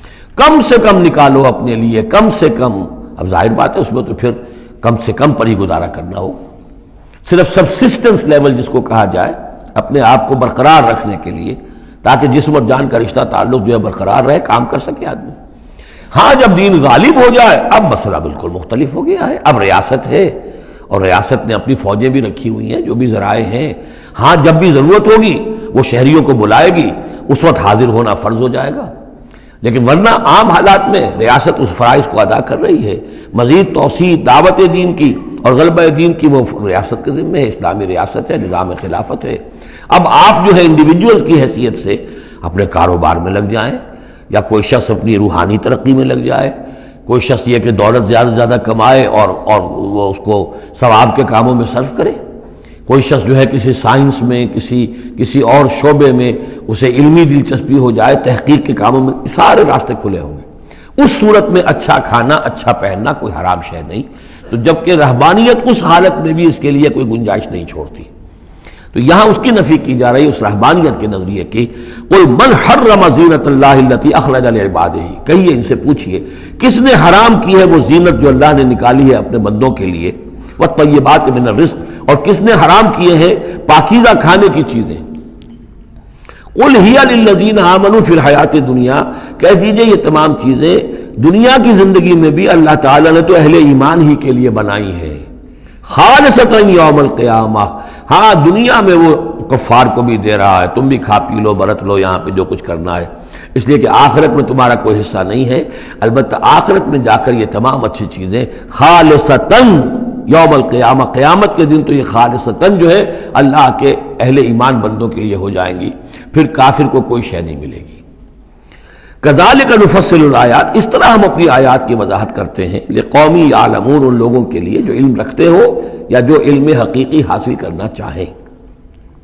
کم سے کم نکالو اپنے لیے، کم سے کم۔ اب ظاہر بات ہے اس میں تو پھر کم سے کم پر ہی گزارا کرنا ہوگا، صرف سبسسٹنس لیول جس کو کہا جائے، اپنے آپ کو برقرار رکھنے کے لیے، تاکہ جسم اور جان کا رشتہ تعلق جو ہے برقرار رہے، کام کر سکے آدمی۔ ہاں جب دین غالب ہو جائے اب مسئلہ بالکل مختلف ہو گیا ہے، اب ریاست ہے اور ریاست نے اپنی فوجیں بھی رکھی ہوئی ہیں، جو بھی ذرائع ہیں۔ ہاں جب بھی ضرورت ہوگی وہ شہریوں کو بلائے گی، اس وقت حاضر ہونا فرض ہو جائے گا، لیکن ورنہ عام حالات میں ریاست اس فرائض کو ادا کر رہی ہے۔ مزید توسیع دعوت دین کی اور غلبہ دین کی وہ ریاست کے ذمہ ہے، اسلامی ریاست ہے، نظام خلافت ہے۔ اب آپ جو ہے انڈیویجولز کی حیثیت سے اپنے کاروبار میں لگ جائیں، یا کوئی شخص اپنی روحانی ترقی میں لگ جائے، کوئی شخص یہ کہ دولت زیادہ سے زیادہ کمائے اور اور وہ اس کو ثواب کے کاموں میں صرف کرے، کوئی شخص جو ہے کسی سائنس میں، کسی کسی اور شعبے میں اسے علمی دلچسپی ہو جائے، تحقیق کے کاموں میں، سارے راستے کھلے ہوں گے۔ اس صورت میں اچھا کھانا، اچھا پہننا کوئی حرام شے نہیں، تو جبکہ رہبانیت اس حالت میں بھی اس کے لیے کوئی گنجائش نہیں چھوڑتی، تو یہاں اس کی نفی کی جا رہی ہے، اس رہبانیت کے نظریے کی۔ قل من حرم زینت اللہ التی اخرج لعبادہ، کہیے ان سے پوچھئے کس نے حرام کی ہے وہ زینت جو اللہ نے نکالی ہے اپنے بندوں کے لیے، والطیبات من الرزق، اور کس نے حرام کیے ہیں پاکیزہ کھانے کی چیزیں۔ قل ہی للذین آمنوا فی الحیات الدنیا، کہہ دیجئے یہ تمام چیزیں دنیا کی زندگی میں بھی اللہ تعالیٰ نے تو اہل ایمان ہی کے لیے بنائی ہیں، خالصۃ یوم القیامہ۔ ہاں دنیا میں وہ کفار کو بھی دے رہا ہے، تم بھی کھا پی لو، برت لو یہاں پہ جو کچھ کرنا ہے، اس لیے کہ آخرت میں تمہارا کوئی حصہ نہیں ہے، البتہ آخرت میں جا کر یہ تمام اچھی چیزیں خالصتاً یوم القیامہ، قیامت کے دن تو یہ خالصتاً جو ہے اللہ کے اہل ایمان بندوں کے لیے ہو جائیں گی، پھر کافر کو کوئی شے نہیں ملے گی۔ کذالک نفصل الآیات، اس طرح ہم اپنی آیات کی وضاحت کرتے ہیں، لقومی یعلمون، ان لوگوں کے لیے جو علم رکھتے ہو یا جو علم حقیقی حاصل کرنا چاہیں۔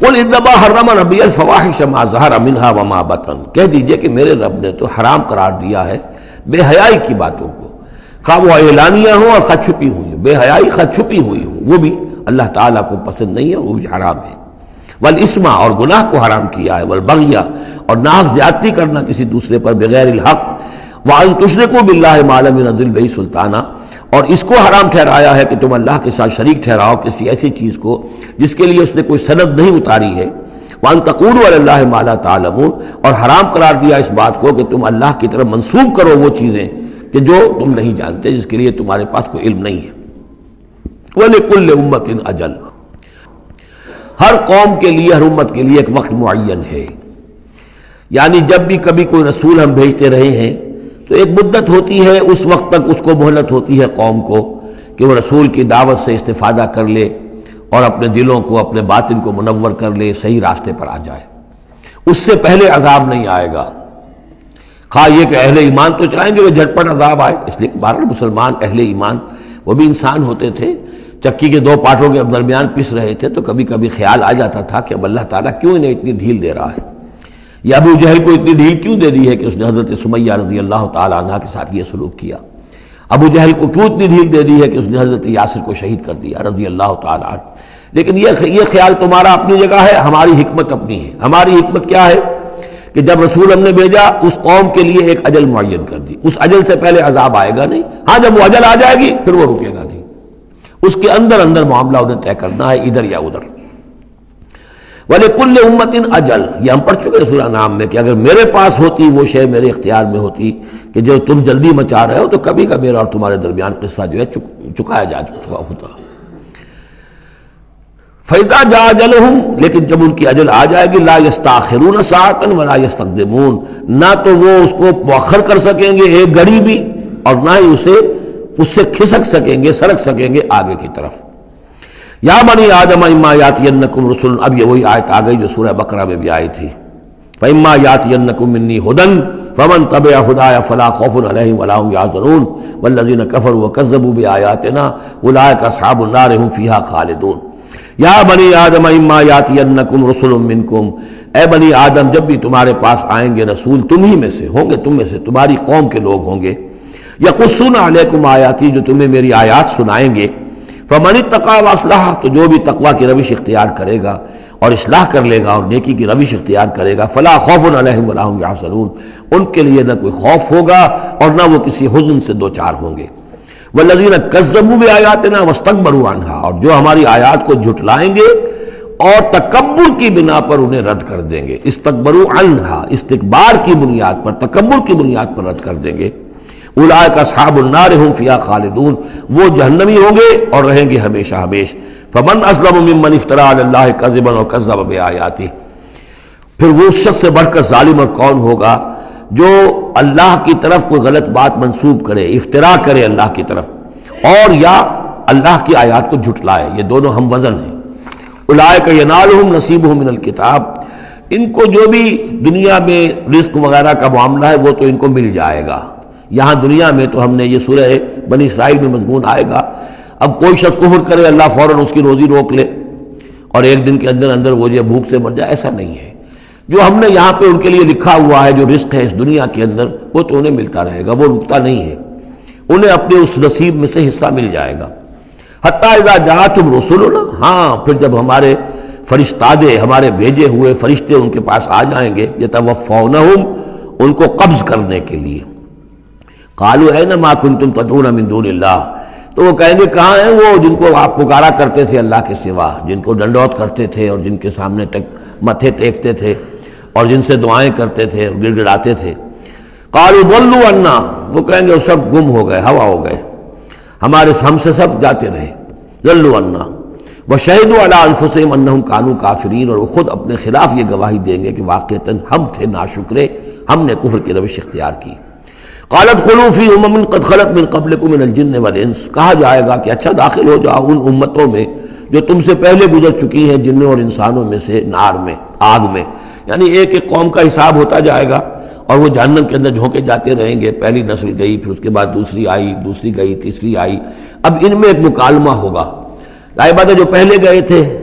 قل انما حرم ربی الفواحش ما ظہر منها وما بطن، کہہ دیجئے کہ میرے رب نے تو حرام قرار دیا ہے بے حیائی کی باتوں کو، خواہ وہ اعلانیہ ہوں اور خواہ چھپی ہوئی ہوں، بے حیائی خواہ چھپی ہوئی ہوں، وہ بھی اللہ تعالیٰ کو پسند نہیں ہے، وہ بھی حرام ہے۔ والاسم، اور گناہ کو حرام کیا ہے، والبغی، اور ناحق زیادتی کرنا کسی دوسرے پر بغیر الحق، وان تشرکوا باللہ ما لم ينزل بہ سلطانہ، اور اس کو حرام ٹھہرایا ہے کہ تم اللہ کے ساتھ شریک ٹھہراؤ کسی ایسی چیز کو جس کے لیے اس نے کوئی سند نہیں اتاری ہے، وان تقولوا علی اللہ ما لا تعلمون، اور حرام قرار دیا اس بات کو کہ تم اللہ کی طرف منسوب کرو وہ چیزیں کہ جو تم نہیں جانتے، جس کے لیے تمہارے پاس کوئی علم نہیں ہے۔ وَلِكُلِّ أُمَّةٍ أَجَلٌ، ہر قوم کے لیے، ہر امت کے لیے ایک وقت معین ہے، یعنی جب بھی کبھی کوئی رسول ہم بھیجتے رہے ہیں تو ایک مدت ہوتی ہے، اس وقت تک اس کو مہلت ہوتی ہے قوم کو کہ وہ رسول کی دعوت سے استفادہ کر لے اور اپنے دلوں کو، اپنے باطن کو منور کر لے، صحیح راستے پر آ جائے۔ اس سے پہلے عذاب نہیں آئے گا، خواہ یہ کہ اہل ایمان تو چاہیں گے وہ جھٹپٹ عذاب آئے، اس لیے بہرحال مسلمان اہل ایمان وہ بھی انسان ہوتے تھے، چکی کے دو پاٹوں کے درمیان پس رہے تھے تو کبھی کبھی خیال آ جاتا تھا کہ اب اللہ تعالیٰ کیوں انہیں اتنی ڈھیل دے رہا ہے، یا ابو جہل کو اتنی ڈھیل کیوں دے دی ہے کہ اس نے حضرت سمیہ رضی اللہ تعالیٰ عنہ کے ساتھ یہ سلوک کیا، ابو جہل کو کیوں اتنی ڈھیل دے دی ہے کہ اس نے حضرت یاسر کو شہید کر دیا رضی اللہ تعالیٰ عنہ۔ لیکن یہ یہ خیال تمہارا اپنی جگہ ہے، ہماری حکمت اپنی ہے۔ ہماری حکمت کیا ہے کہ جب رسول ہم نے بھیجا اس قوم کے لیے ایک اجل معین کر دی، اس اجل سے پہلے عذاب آئے گا نہیں، ہاں جب وہ اجل آ جائے گی پھر وہ رکے گا نہیں، اس کے اندر اندر معاملہ انہیں طے کرنا ہے، ادھر یا ادھر۔ وَلِكُلِّ أُمَّةٍ أَجَلٌ، یہ ہم پڑھ چکے ہیں سورہ نام میں کہ اگر میرے پاس ہوتی وہ شے، میرے اختیار میں ہوتی کہ جو تم جلدی مچا رہے ہو، تو کبھی کا میرا اور تمہارے درمیان قصہ جو ہے چکایا جا چکا ہوتا۔ فَإِذَا جَاءَ أَجَلُهُمْ، لیکن جب ان کی اجل آ جائے گی، لَا يَسْتَأْخِرُونَ سَاعَةً وَلَا يَسْتَقْدِمُونَ، نہ تو وہ اس کو مؤخر کر سکیں گے ایک گھڑی بھی، اور نہ ہی اسے اس سے کھسک سکیں گے، سرک سکیں گے آگے کی طرف۔ یا بنی آدم اما یاتینکم رسل، اب یہ وہی آیت آ گئی جو سورہ بقرہ میں بھی آئی تھی، فاما یاتینکم منی ھدی فمن تبع ھدایا فلا خوف علیہم ولا هم یحزنون والذین کفروا وکذبوا بآیاتنا اولئک اصحاب النار هم فیہا خالدون۔ یا بنی آدم اما یاتینکم رسل منکم، اے بنی آدم جب بھی تمہارے پاس آئیں گے رسول، تم ہی میں سے ہوں گے، تم میں سے تمہاری قوم کے لوگ ہوں گے، یقصون علیکم آیاتی، جو تمہیں میری آیات سنائیں گے، فمن اتقی واصلح، تو جو بھی تقوی کی روش اختیار کرے گا اور اصلاح کر لے گا اور نیکی کی روش اختیار کرے گا، فلا خوف علیہم ولا هم یحزنون، ان کے لیے نہ کوئی خوف ہوگا اور نہ وہ کسی حزن سے دوچار ہوں گے۔ والذین کذبوا بآیاتنا واستکبروا عنہا، اور جو ہماری آیات کو جھٹلائیں گے اور تکبر کی بنا پر انہیں رد کر دیں گے، استکبروا عنہا، استکبار کی بنیاد پر، تکبر کی بنیاد پر رد کر دیں گے، اولئک اصحاب النار هم فیہا خالدون، وہ جہنمی ہوں گے اور رہیں گے ہمیشہ ہمیش۔ فمن اظلم ممن افترى علی اللہ کذبا وکذب بآیاتہ، پھر وہ اس شخص سے بڑھ کر ظالم اور کون ہوگا جو اللہ کی طرف کوئی غلط بات منسوب کرے، افتراء کرے اللہ کی طرف، اور یا اللہ کی آیات کو جھٹلائے، یہ دونوں ہم وزن ہیں۔ اولئک ینالهم نصیبهم من الکتاب، ان کو جو بھی دنیا میں رزق وغیرہ کا معاملہ ہے وہ تو ان کو مل جائے گا، یہاں دنیا میں تو ہم نے یہ سورہ بنی اسرائیل میں مضمون آئے گا، اب کوئی شخص کفر کرے اللہ فوراً اس کی روزی روک لے اور ایک دن کے اندر اندر وہ جو بھوک سے مر جائے، ایسا نہیں ہے۔ جو ہم نے یہاں پہ ان کے لیے لکھا ہوا ہے جو رزق ہے اس دنیا کے اندر، وہ تو انہیں ملتا رہے گا، وہ رکتا نہیں ہے، انہیں اپنے اس نصیب میں سے حصہ مل جائے گا۔ حتیٰ اذا جاءتہم رسلنا، ہاں پھر جب ہمارے فرشتادے، ہمارے بھیجے ہوئے فرشتے ان کے پاس آ جائیں گے، یتوفونہم، ان کو قبض کرنے کے لیے، قالوا این ما کنتم تدعون من دون اللہ، تو وہ کہیں گے کہاں ہیں وہ جن کو آپ پکارا کرتے تھے اللہ کے سوا، جن کو ڈنڈوت کرتے تھے اور جن کے سامنے تک متھے ٹیکتے تھے اور جن سے دعائیں کرتے تھے اور گڑ گڑاتے تھے۔ قالوا ضلوا عنا، وہ کہیں گے وہ سب گم ہو گئے، ہوا ہو گئے، ہمارے ہم سے سب جاتے رہے، ضلوا عنا وشہدوا علی انفسہم انہم کانوا کافرین، اور وہ خود اپنے خلاف یہ گواہی دیں گے کہ واقعتاً ہم تھے ناشکرے، ہم نے کفر کی روش اختیار کی۔ قالت خلوا فی امم قد خلت من قبلکم من الجن والانس، کہا جائے گا کہ اچھا داخل ہو جاؤ ان امتوں میں جو تم سے پہلے گزر چکی ہیں جنوں اور انسانوں میں سے، نار میں، آگ میں، یعنی ایک ایک قوم کا حساب ہوتا جائے گا اور وہ جہنم کے اندر جھونکے جاتے رہیں گے، پہلی نسل گئی، پھر اس کے بعد دوسری آئی، دوسری گئی، تیسری آئی، اب ان میں ایک مکالمہ ہوگا۔ ظاہر بات ہے جو پہلے گئے تھے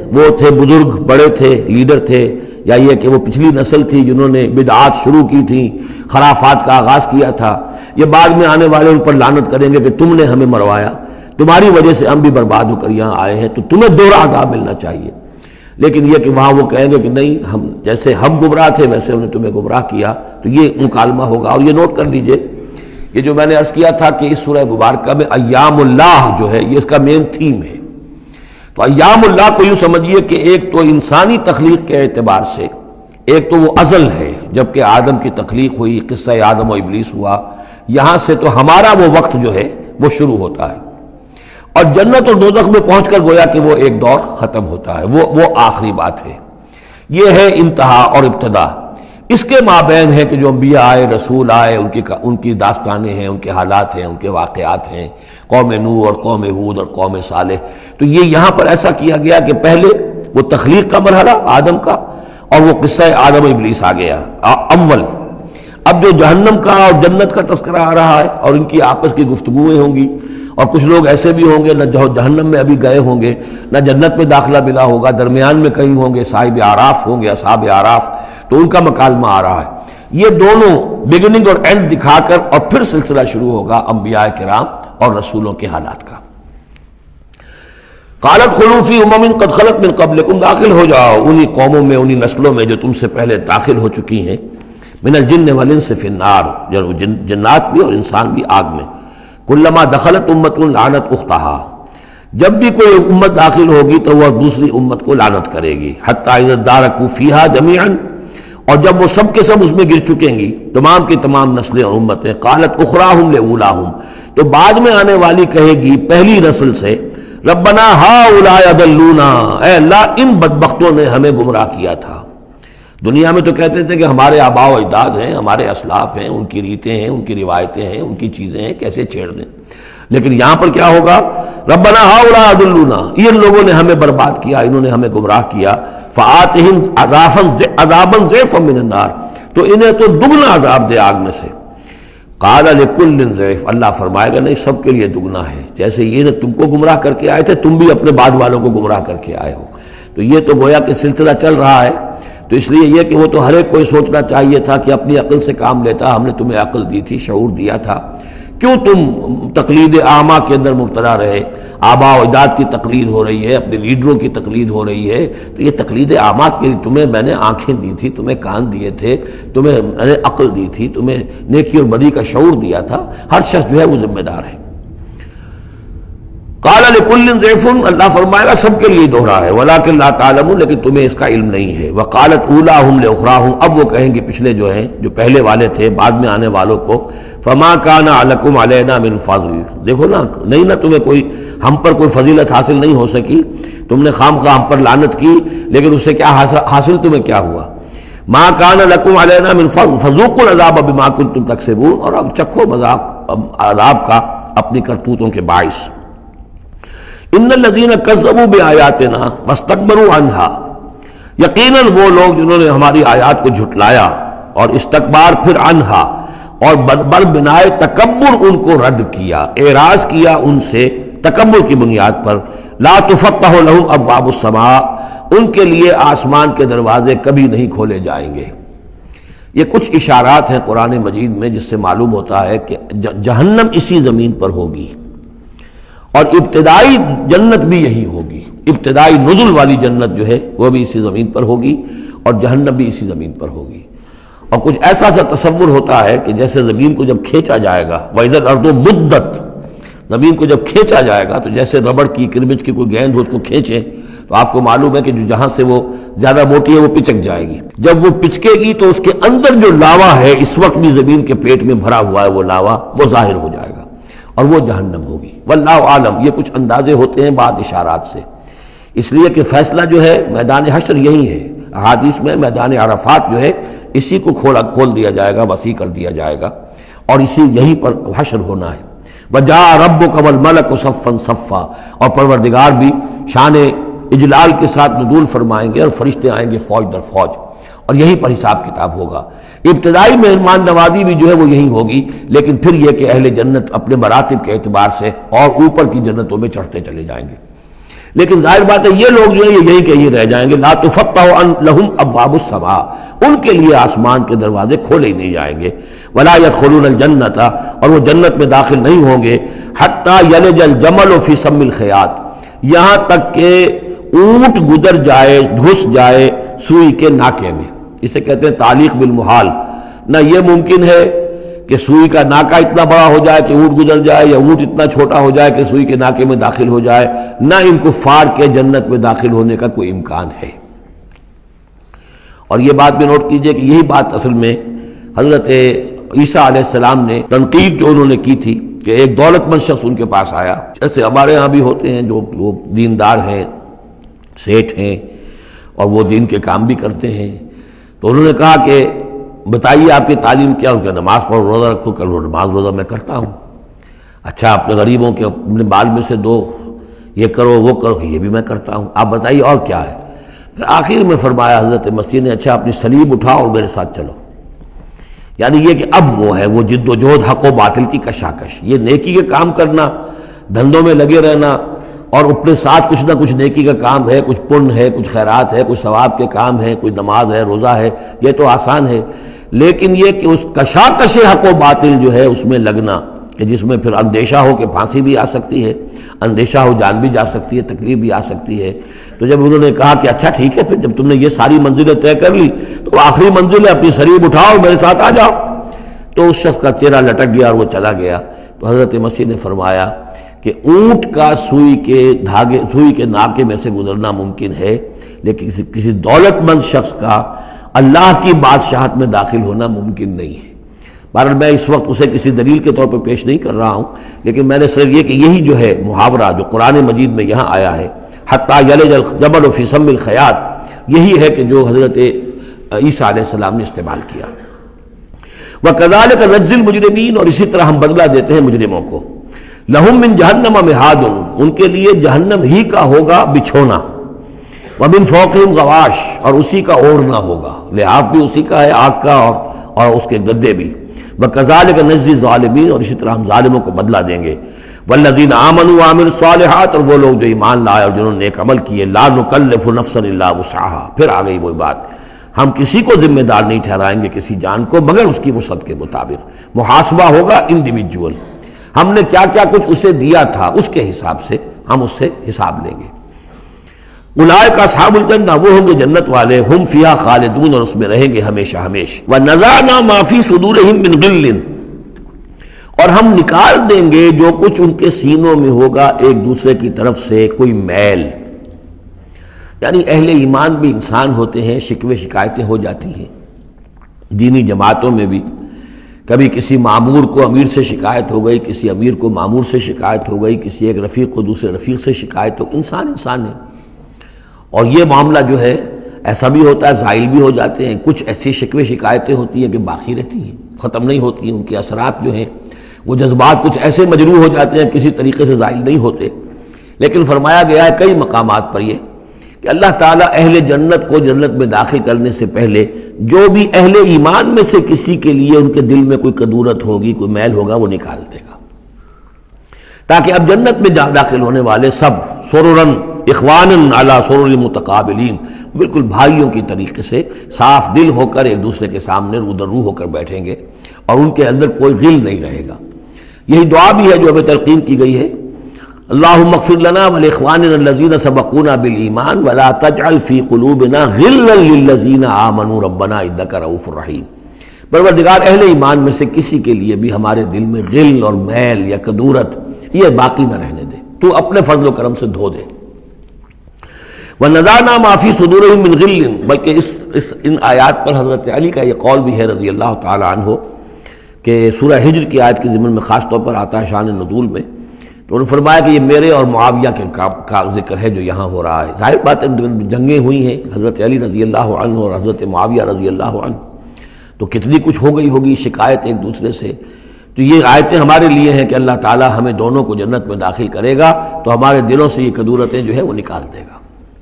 وہ تھے بزرگ، بڑے تھے، لیڈر تھے، یا یہ کہ وہ پچھلی نسل تھی جنہوں نے بدعات شروع کی تھیں، خرافات کا آغاز کیا تھا، یہ بعد میں آنے والے ان پر لعنت کریں گے کہ تم نے ہمیں مروایا، تمہاری وجہ سے ہم بھی برباد ہو کر یہاں آئے ہیں، تو تمہیں دوہرا عذاب ملنا چاہیے۔ لیکن یہ کہ وہاں وہ کہیں گے کہ نہیں، ہم جیسے ہم گمراہ تھے ویسے انہوں نے تمہیں گمراہ کیا، تو یہ مکالمہ ہوگا۔ اور یہ نوٹ کر لیجئے، یہ جو میں نے عرض کیا تھا کہ اس سورہ مبارکہ میں ایام اللہ جو ہے یہ اس کا مین تھیم ہے، تو ایام اللہ کو یوں سمجھیے کہ ایک تو انسانی تخلیق کے اعتبار سے، ایک تو وہ ازل ہے جبکہ آدم کی تخلیق ہوئی، قصہ آدم و ابلیس ہوا، یہاں سے تو ہمارا وہ وقت جو ہے وہ شروع ہوتا ہے، اور جنت اور دوزخ میں پہنچ کر گویا کہ وہ ایک دور ختم ہوتا ہے، وہ وہ آخری بات ہے۔ یہ ہے انتہا اور ابتدا۔ اس کے مابین ہے کہ جو انبیاء آئے، رسول آئے، ان کی ان کی داستانیں ہیں، ان کے حالات ہیں، ان کے واقعات ہیں، قوم نوح اور قوم ہود اور قوم صالح۔ تو یہ یہاں پر ایسا کیا گیا کہ پہلے وہ تخلیق کا مرحلہ آدم کا، اور وہ قصہ آدم و ابلیس آ گیا اول۔ اب جو جہنم کا اور جنت کا تذکرہ آ رہا ہے اور ان کی آپس کی گفتگویں ہوں گی، اور کچھ لوگ ایسے بھی ہوں گے نہ جو جہنم میں ابھی گئے ہوں گے، نہ جنت میں داخلہ ملا ہوگا، درمیان میں کہیں ہوں گے، صاحب آراف ہوں گے، اصحاب آراف، تو ان کا مکالمہ آ رہا ہے۔ یہ دونوں بگننگ اور اینڈ دکھا کر اور پھر سلسلہ شروع ہوگا انبیاء کرام اور رسولوں کے حالات کا۔ قالت خلوا فی امم قد خلت من قبلکم، داخل ہو جاؤ انہی قوموں میں، انہی نسلوں میں جو تم سے پہلے داخل ہو چکی ہیں، من الجن والانس فی النار، جنات بھی اور انسان بھی آگ میں، کلما دخلت امت لعنت اختہا، جب بھی کوئی امت داخل ہوگی تو وہ دوسری امت کو لعنت کرے گی، حتی اذا ادارکوا فیہا جمیعا، اور جب وہ سب کے سب اس میں گر چکیں گی، تمام کی تمام نسلیں اور امتیں، قالت اخراہم لاولاہم، تو بعد میں آنے والی کہے گی پہلی نسل سے، ربنا ہؤلاء اضلونا، اے اللہ ان بدبختوں نے ہمیں گمراہ کیا تھا۔ دنیا میں تو کہتے تھے کہ ہمارے آباء و اجداد ہیں، ہمارے اسلاف ہیں، ان کی ریتیں ہیں، ان کی روایتیں ہیں، ان کی چیزیں ہیں، کیسے چھیڑ دیں۔ لیکن یہاں پر کیا ہوگا، ربنا ہؤلاء اضلونا، ان لوگوں نے ہمیں برباد کیا، انہوں نے ہمیں گمراہ کیا، فآتہم عذابا ضعفا من النار، تو انہیں تو دگنا عذاب دے آگ میں سے۔ قال لکل ضعف، اللہ فرمائے گا نہیں، سب کے لیے دگنا ہے، جیسے یہ نے تم کو گمراہ کر کے آئے تھے، تم بھی اپنے بعد والوں کو گمراہ کر کے آئے ہو۔ تو یہ تو گویا کہ سلسلہ چل رہا ہے، تو اس لیے یہ کہ وہ تو ہر ایک کو سوچنا چاہیے تھا کہ اپنی عقل سے کام لیتا، ہم نے تمہیں عقل دی تھی، شعور دیا تھا، کیوں تم تقلید اعمیٰ کے اندر مبتلا رہے؟ آباء و اجداد کی تقلید ہو رہی ہے، اپنے لیڈروں کی تقلید ہو رہی ہے، تو یہ تقلید اعمیٰ کے لیے تمہیں میں نے آنکھیں دی تھی، تمہیں کان دیے تھے، تمہیں میں نے عقل دی تھی، تمہیں نیکی اور بدی کا شعور دیا تھا، ہر شخص جو ہے وہ ذمہ دار ہے۔ قال لکل ضعف، اللہ فرمائے گا سب کے لیے دوہرا ہے، ولکن لا تعلمون، لیکن تمہیں اس کا علم نہیں ہے۔ وقالت اولاہم لاخراہم، اب وہ کہیں گے پچھلے جو ہیں، جو پہلے والے تھے بعد میں آنے والوں کو، فما کان علیکم علینا من فضل، دیکھو نا، نہیں نا تمہیں کوئی ہم پر کوئی فضیلت حاصل نہیں ہو سکی، تم نے خام خواہ ہم پر لعنت کی، لیکن اس سے کیا حاصل تمہیں کیا ہوا؟ ما کان لکم علینا من فضل فذوقوا العذاب بما کنتم تکسبون، اور اب چکھو مذاق عذاب کا اپنی کرتوتوں کے باعث۔ ان الذین کذبوا بآیاتنا واستکبروا عنہا، یقیناً وہ لوگ جنہوں نے ہماری آیات کو جھٹلایا اور استکبار پھر عنہا، اور بر بنائے تکبر ان کو رد کیا، اعراض کیا ان سے تکبر کی بنیاد پر، لا تفتح لهم ابواب السماء، ان کے لیے آسمان کے دروازے کبھی نہیں کھولے جائیں گے۔ یہ کچھ اشارات ہیں قرآن مجید میں جس سے معلوم ہوتا ہے کہ جہنم اسی زمین پر ہوگی، اور ابتدائی جنت بھی یہی ہوگی، ابتدائی نزل والی جنت جو ہے وہ بھی اسی زمین پر ہوگی، اور جہنم بھی اسی زمین پر ہوگی۔ اور کچھ ایسا سا تصور ہوتا ہے کہ جیسے زمین کو جب کھینچا جائے گا، وَإِذَا الْأَرْضُ مُدَّتْ، زمین کو جب کھینچا جائے گا تو جیسے ربڑ کی کرمچ کی کوئی گیند ہو اس کو کھینچے تو آپ کو معلوم ہے کہ جو جہاں سے وہ زیادہ موٹی ہے وہ پچک جائے گی، جب وہ پچکے گی تو اس کے اندر جو لاوا ہے اس وقت بھی زمین کے پیٹ میں بھرا ہوا ہے، وہ لاوا وہ ظاہر ہو جائے گا اور وہ جہنم ہوگی۔ واللہ عالم، یہ کچھ اندازے ہوتے ہیں بعض اشارات سے، اس لیے کہ فیصلہ جو ہے میدان حشر یہی ہے، احادیث میں میدان عرفات جو ہے اسی کو کھولا کھول دیا جائے گا، وسیع کر دیا جائے گا، اور اسی یہیں پر حشر ہونا ہے۔ وَجَاءَ رَبُّكَ وَالْمَلَكُ صَفًّا صَفًّا، اور پروردگار بھی شان اجلال کے ساتھ نزول فرمائیں گے اور فرشتے آئیں گے فوج در فوج، اور یہیں پر حساب کتاب ہوگا۔ ابتدائی مہمان نوازی بھی جو ہے وہ یہی ہوگی، لیکن پھر یہ کہ اہل جنت اپنے مراتب کے اعتبار سے اور اوپر کی جنتوں میں چڑھتے چلے جائیں گے۔ لیکن ظاہر بات ہے یہ لوگ جو ہیں یہ یہی کہ یہ رہ جائیں گے، لا تفتح لهم ابواب السماء، ان کے لیے آسمان کے دروازے کھولے ہی نہیں جائیں گے، ولا يدخلون الجنت، اور وہ جنت میں داخل نہیں ہوں گے، حتی یلج الجمل فی سم الخیاط، یہاں تک کہ اونٹ گزر جائے، گھس جائے سوئی کے ناکے میں۔ اسے کہتے ہیں تعلیق بالمحال، نہ یہ ممکن ہے کہ سوئی کا ناکہ اتنا بڑا ہو جائے کہ اونٹ گزر جائے، یا اونٹ اتنا چھوٹا ہو جائے کہ سوئی کے ناکے میں داخل ہو جائے، نہ ان کفار کے جنت میں داخل ہونے کا کوئی امکان ہے۔ اور یہ بات بھی نوٹ کیجئے کہ یہی بات اصل میں حضرت عیسیٰ علیہ السلام نے تنقید جو انہوں نے کی تھی کہ ایک دولت مند شخص ان کے پاس آیا، جیسے ہمارے ہاں بھی ہوتے ہیں جو لوگ دیندار ہیں، سیٹھ ہیں، اور وہ دین کے کام بھی کرتے ہیں، تو انہوں نے کہا کہ بتائیے آپ کی تعلیم کیا؟ ان کا نماز پڑھو، روزہ رکھو، کہ نماز روزہ میں کرتا ہوں۔ اچھا اپنے غریبوں کے اپنے بال میں سے دو، یہ کرو وہ کرو، یہ بھی میں کرتا ہوں، آپ بتائیے اور کیا ہے؟ پھر آخر میں فرمایا حضرت مسیح نے، اچھا اپنی صلیب اٹھاؤ اور میرے ساتھ چلو۔ یعنی یہ کہ اب وہ ہے وہ جد و جہد حق و باطل کی کشاکش، یہ نیکی کے کام کرنا، دھندوں میں لگے رہنا، اور اپنے ساتھ کچھ نہ کچھ نیکی کا کام ہے، کچھ پن ہے، کچھ خیرات ہے، کچھ ثواب کے کام ہے، کوئی نماز ہے، روزہ ہے، یہ تو آسان ہے، لیکن یہ کہ اس کشاکش حق و باطل جو ہے اس میں لگنا، کہ جس میں پھر اندیشہ ہو کہ پھانسی بھی آ سکتی ہے، اندیشہ ہو جان بھی جا سکتی ہے، تکلیف بھی آ سکتی ہے۔ تو جب انہوں نے کہا کہ اچھا ٹھیک ہے، پھر جب تم نے یہ ساری منزلیں طے کر لی تو آخری منزل ہے اپنی صلیب اٹھاؤ میرے ساتھ آ جاؤ، تو اس شخص کا چہرہ لٹک گیا اور وہ چلا گیا۔ تو حضرت مسیح نے فرمایا کہ اونٹ کا سوئی کے دھاگے سوئی کے ناکے میں سے گزرنا ممکن ہے، لیکن کسی, کسی دولت مند شخص کا اللہ کی بادشاہت میں داخل ہونا ممکن نہیں ہے۔ بہرحال میں اس وقت اسے کسی دلیل کے طور پہ پیش نہیں کر رہا ہوں، لیکن میں نے صرف یہ کہ یہی جو ہے محاورہ جو قرآن مجید میں یہاں آیا ہے، حتیٰ یلج الجمل فی سم الخیاط، یہی ہے کہ جو حضرت عیسیٰ علیہ السلام نے استعمال کیا۔ وَكَذَلِكَ نَجْزِي الْمُجْرِمِينَ، اور اسی طرح ہم بدلہ دیتے ہیں مجرموں کو۔ لَهُم مِّن جَهَنَّمَ مِہَادٌ، ان کے لیے جہنم ہی کا ہوگا بچھونا، وَمِن فَوْقِهِمْ غَوَاشٍ، اور اسی کا اوڑھنا ہوگا، لحاف بھی اسی کا ہے، آگ کا، اور, اور اس کے گدے بھی۔ وَكَذَلِكَ نَجْزِي الظَّالِمِينَ، اور اسی طرح ہم ظالموں کو بدلہ دیں گے۔ وَالَّذِينَ آمَنُوا وَعَمِلُوا الصَّالِحَاتِ، اور وہ لوگ جو ایمان لائے اور جنہوں نے نیک عمل کیے، لَا نُكَلِّفُ نَفْسًا إِلَّا وُسْعَهَا، پھر آ گئی وہی بات، ہم کسی کو ذمہ دار نہیں ٹھہرائیں گے کسی جان کو مگر اس کی وسعت کے مطابق، محاسبہ ہوگا انڈیویجول، ہم نے کیا کیا کچھ اسے دیا تھا اس کے حساب سے ہم اس سے حساب لیں گے۔ اولئک اصحاب الجنہ، وہ ہوں گے جنت والے، ہم فیہا خالدون، اور اس میں رہیں گے ہمیشہ ہمیشہ۔ وَنَزَعْنَا مَا فِي صُدُورِهِم مِّن غِلٍّ، اور ہم نکال دیں گے جو کچھ ان کے سینوں میں ہوگا ایک دوسرے کی طرف سے کوئی میل، یعنی اہل ایمان بھی انسان ہوتے ہیں، شکوے شکایتیں ہو جاتی ہیں، دینی جماعتوں میں بھی کبھی کسی معمور کو امیر سے شکایت ہو گئی، کسی امیر کو معمور سے شکایت ہو گئی، کسی ایک رفیق کو دوسرے رفیق سے شکایت ہو، انسان انسان ہے، اور یہ معاملہ جو ہے ایسا بھی ہوتا ہے، زائل بھی ہو جاتے ہیں، کچھ ایسی شکوے شکایتیں ہوتی ہیں کہ باقی رہتی ہیں، ختم نہیں ہوتی ہیں، ان کے اثرات جو ہیں وہ جذبات کچھ ایسے مجروح ہو جاتے ہیں کسی طریقے سے زائل نہیں ہوتے، لیکن فرمایا گیا ہے کئی مقامات پر یہ کہ اللہ تعالیٰ اہل جنت کو جنت میں داخل کرنے سے پہلے جو بھی اہل ایمان میں سے کسی کے لیے ان کے دل میں کوئی کدورت ہوگی، کوئی میل ہوگا، وہ نکال دے گا، تاکہ اب جنت میں داخل ہونے والے سب سررن اخوانن علی سرر متقابلین، بالکل بھائیوں کی طریقے سے صاف دل ہو کر ایک دوسرے کے سامنے رو در رو ہو کر بیٹھیں گے، اور ان کے اندر کوئی غل نہیں رہے گا۔ یہی دعا بھی ہے جو ہمیں تلقین کی گئی ہے، اللہم اغفر لنا ولاخواننا الذین سبقونا بالایمان ولا تجعل فی قلوبنا غلا للذین آمنوا ربنا انک رؤوف رحیم، پروردگار اہل ایمان میں سے کسی کے لیے بھی ہمارے دل میں غل اور میل یا کدورت یہ باقی نہ رہنے دے، تو اپنے فضل و کرم سے دھو دے۔ وَنَزَعْنَا مَا فِي صُدُورِهِم مِّن غِلٍّ، بلکہ اس, اس ان آیات پر حضرت علی کا یہ قول بھی ہے رضی اللہ تعالی عنہ کہ سورہ ہجر کی آیت کے ضمن میں خاص طور پر آتا ہے شان نزول میں، تو انہوں نے فرمایا کہ یہ میرے اور معاویہ کے کا ذکر ہے جو یہاں ہو رہا ہے۔ ظاہر بات ہے جنگیں ہوئی ہیں حضرت علی رضی اللہ عنہ اور حضرت معاویہ رضی اللہ عنہ، تو کتنی کچھ ہو گئی ہوگی شکایت ایک دوسرے سے، تو یہ آیتیں ہمارے لیے ہیں کہ اللہ تعالیٰ ہمیں دونوں کو جنت میں داخل کرے گا تو ہمارے دلوں سے یہ کدورتیں جو ہے وہ نکال دے گا۔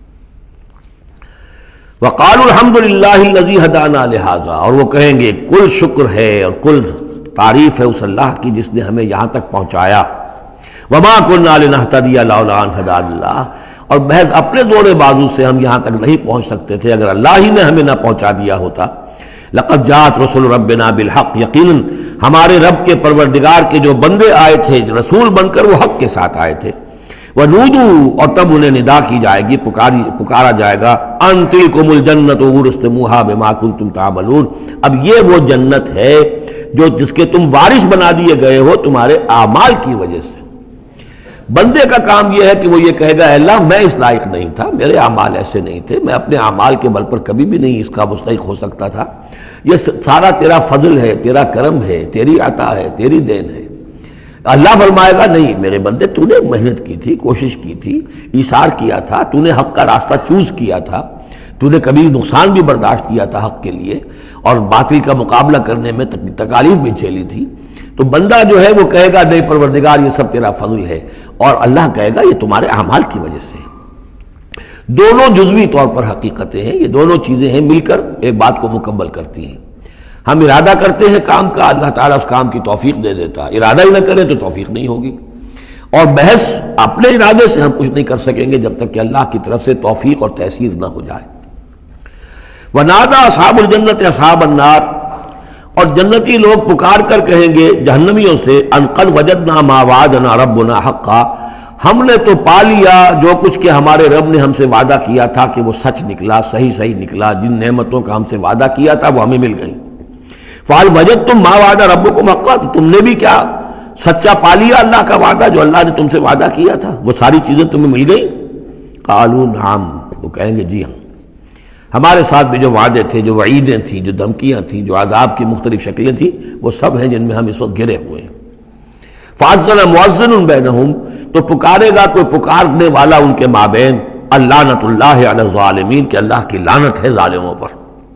وقالوا الحمد للہ الذی ہدانا لہذا، اور وہ کہیں گے کل شکر ہے اور کل تعریف ہے اس اللہ کی جس نے ہمیں یہاں تک پہنچایا، وما كنا لنهتدي لولا ان هدانا اللہ، اور محض اپنے زور بازو سے ہم یہاں تک نہیں پہنچ سکتے تھے اگر اللہ ہی نے ہمیں نہ پہنچا دیا ہوتا۔ لقد جاءت رسول ربنا بالحق، یقیناً ہمارے رب کے پروردگار کے جو بندے آئے تھے رسول بن کر وہ حق کے ساتھ آئے تھے۔ وَنُودُوا، اور تب انہیں ندا کی جائے گی، پکاری پکارا جائے گا، أَن تِلْكُمُ الْجَنَّةُ أُورِثْتُمُوهَا بِمَا كُنتُمْ تَعْمَلُونَ، اب یہ وہ جنت ہے جو جس کے تم وارث بنا دیے گئے ہو تمہارے اعمال کی وجہ سے۔ بندے کا کام یہ ہے کہ وہ یہ کہے گا اے اللہ میں اس لائق نہیں تھا، میرے اعمال ایسے نہیں تھے، میں اپنے اعمال کے بل پر کبھی بھی نہیں اس کا مستحق ہو سکتا تھا، یہ سارا تیرا فضل ہے، تیرا کرم ہے، تیری عطا ہے، تیری دین ہے۔ اللہ فرمائے گا نہیں میرے بندے، تو نے محنت کی تھی، کوشش کی تھی، ایثار کیا تھا، تو نے حق کا راستہ چوز کیا تھا، تو نے کبھی نقصان بھی برداشت کیا تھا حق کے لیے اور باطل کا مقابلہ کرنے میں تکالیف بھی جھیلی تھی۔ تو بندہ جو ہے وہ کہے گا نہیں پروردگار یہ سب تیرا فضل ہے، اور اللہ کہے گا یہ تمہارے اعمال کی وجہ سے۔ دونوں جزوی طور پر حقیقتیں ہیں، یہ دونوں چیزیں ہیں مل کر ایک بات کو مکمل کرتی ہیں۔ ہم ارادہ کرتے ہیں کام کا، اللہ تعالیٰ اس کام کی توفیق دے دیتا، ارادہ ہی نہ کریں تو توفیق نہیں ہوگی، اور محض اپنے ارادے سے ہم کچھ نہیں کر سکیں گے جب تک کہ اللہ کی طرف سے توفیق اور تیسیر نہ ہو جائے۔ وَنَادَى أَصْحَابُ الْجَنَّةِ أَصْحَابَ النَّارِ، اور جنتی لوگ پکار کر کہیں گے جہنمیوں سے أَن قَدْ وَجَدْنَا مَا وَعَدَنَا رَبُّنَا حَقًّا، ہم نے تو پا لیا جو کچھ کہ ہمارے رب نے ہم سے وعدہ کیا تھا کہ وہ سچ نکلا، صحیح صحیح نکلا، جن نعمتوں کا ہم سے وعدہ کیا تھا وہ ہمیں مل گئیں۔ فَهَلْ وَجَدْتُم مَّا وَعَدَ رَبُّكُمْ حَقًّا، تو تم نے بھی کیا سچا پا لیا اللہ کا وعدہ جو اللہ نے تم سے وعدہ کیا تھا، وہ ساری چیزیں تمہیں مل گئیں؟ قَالُوا نَعَمْ، وہ کہیں گے جی ہاں، ہمارے ساتھ بھی جو وعدے تھے، جو وعیدیں تھیں، جو دھمکیاں تھیں، جو عذاب کی مختلف شکلیں تھیں، وہ سب ہیں جن میں ہم اس وقت گرے ہوئے ہیں۔ فَأَذَّنَ مُؤَذِّنٌ بَيْنَهُمْ، تو پکارے گا کوئی پکارنے والا ان کے مابین، اللعنۃ اللہ علی الظالمین، کہ اللہ کی لعنت ہے ظالموں پر۔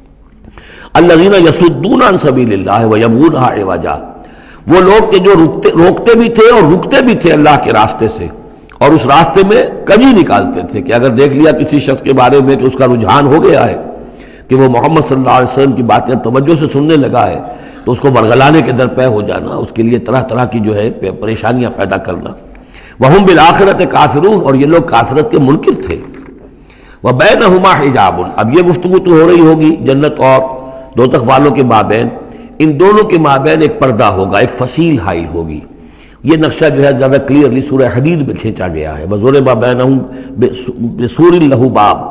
الذین یصدون عن سبیل اللہ ویبغونها عوجا، وہ لوگ کہ جو روکتے روکتے بھی تھے اور رکتے بھی تھے اللہ کے راستے سے، اور اس راستے میں کمی نکالتے تھے کہ اگر دیکھ لیا کسی شخص کے بارے میں کہ اس کا رجحان ہو گیا ہے کہ وہ محمد صلی اللہ علیہ وسلم کی باتیں توجہ سے سننے لگا ہے، تو اس کو ورگلانے کے درپے ہو جانا، اس کے لیے طرح طرح کی جو ہے پریشانیاں پیدا کرنا۔ وہم بالآخرۃ کافرون، اور یہ لوگ کافرت کے منکر تھے۔ وبینہما حجاب، اب یہ گفتگو تو ہو رہی ہوگی جنت اور دوزخ والوں کے مابین، ان دونوں کے مابین ایک پردہ ہوگا، ایک فصیل حائل ہوگی۔ یہ نقشہ جو ہے زیادہ کلیئرلی سورہ حدید میں کھینچا گیا ہے، وَضُرِبَ بَيْنَهُمْ بِسُورٍ لَهُ بَابٌ،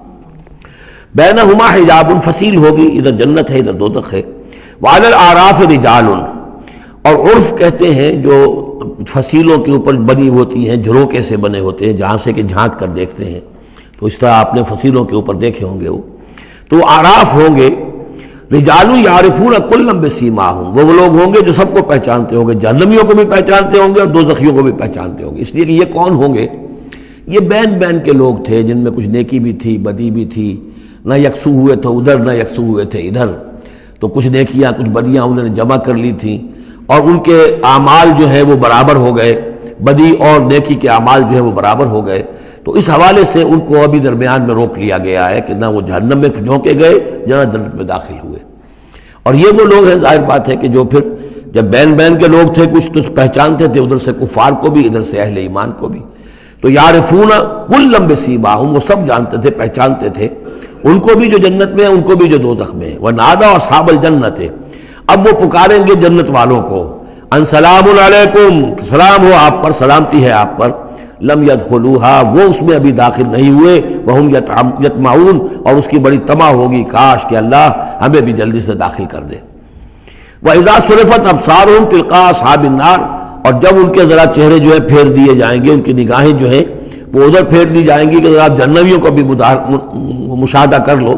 بینہما حجاب، فصیل ہوگی، ادھر جنت ہے ادھر دوزخ ہے۔ وَعَلَى الْأَعْرَافِ رِجَالٌ، اور عرف کہتے ہیں جو فصیلوں کے اوپر بنی ہوتی ہیں، جھروکے سے بنے ہوتے ہیں، جہاں سے کہ جھانک کر دیکھتے ہیں، تو اس طرح آپ نے فصیلوں کے اوپر دیکھے ہوں گے، وہ تو اعراف ہوں گے۔ رجال یعرفون کلا بسیماہم، وہ لوگ ہوں گے جو سب کو پہچانتے ہوں گے، جہنمیوں کو بھی پہچانتے ہوں گے اور دوزخیوں کو بھی پہچانتے ہوں گے۔ اس لیے کہ یہ کون ہوں گے؟ یہ بین بین کے لوگ تھے جن میں کچھ نیکی بھی تھی، بدی بھی تھی، نہ یکسو ہوئے تھے ادھر نہ یکسو ہوئے تھے ادھر، تو کچھ نیکیاں کچھ بدیاں انہوں نے جمع کر لی تھیں، اور ان کے اعمال جو ہے وہ برابر ہو گئے، بدی اور نیکی کے اعمال جو ہے وہ برابر ہو گئے۔ تو اس حوالے سے ان کو ابھی درمیان میں روک لیا گیا ہے کہ نہ وہ جہنم میں جھونکے گئے نہ جنت میں داخل ہوئے۔ اور یہ وہ لوگ ہیں، ظاہر بات ہے کہ جو پھر جب بین بین کے لوگ تھے کچھ تو پہچانتے تھے ادھر سے کفار کو بھی ادھر سے اہل ایمان کو بھی، تو یعرفون کلا بسیماہم، وہ سب جانتے تھے پہچانتے تھے ان کو بھی جو جنت میں ہیں ان کو بھی جو دوزخ میں ہیں۔ وَنَادَوْا أَصْحَابَ الْجَنَّةِ، اب وہ پکاریں گے جنت والوں کو، ان سلام علیکم، سلام ہو آپ پر، سلامتی ہے آپ پر، لم يدخلوها، وہ اس میں ابھی داخل نہیں ہوئے، وہم یطمعون، اور اس کی بڑی طمع ہوگی کاش کہ اللہ ہمیں بھی جلدی سے داخل کر دے۔ وَإِذَا صُرِفَتْ أَبْصَارُهُمْ تِلْقَاءَ أَصْحَابِ النَّارِ، اور جب ان کے ذرا چہرے جو ہے پھیر دیے جائیں گے، ان کی نگاہیں جو ہیں وہ ادھر پھیر دی جائیں گی کہ ذرا جہنمیوں کو بھی مشاہدہ کر لو۔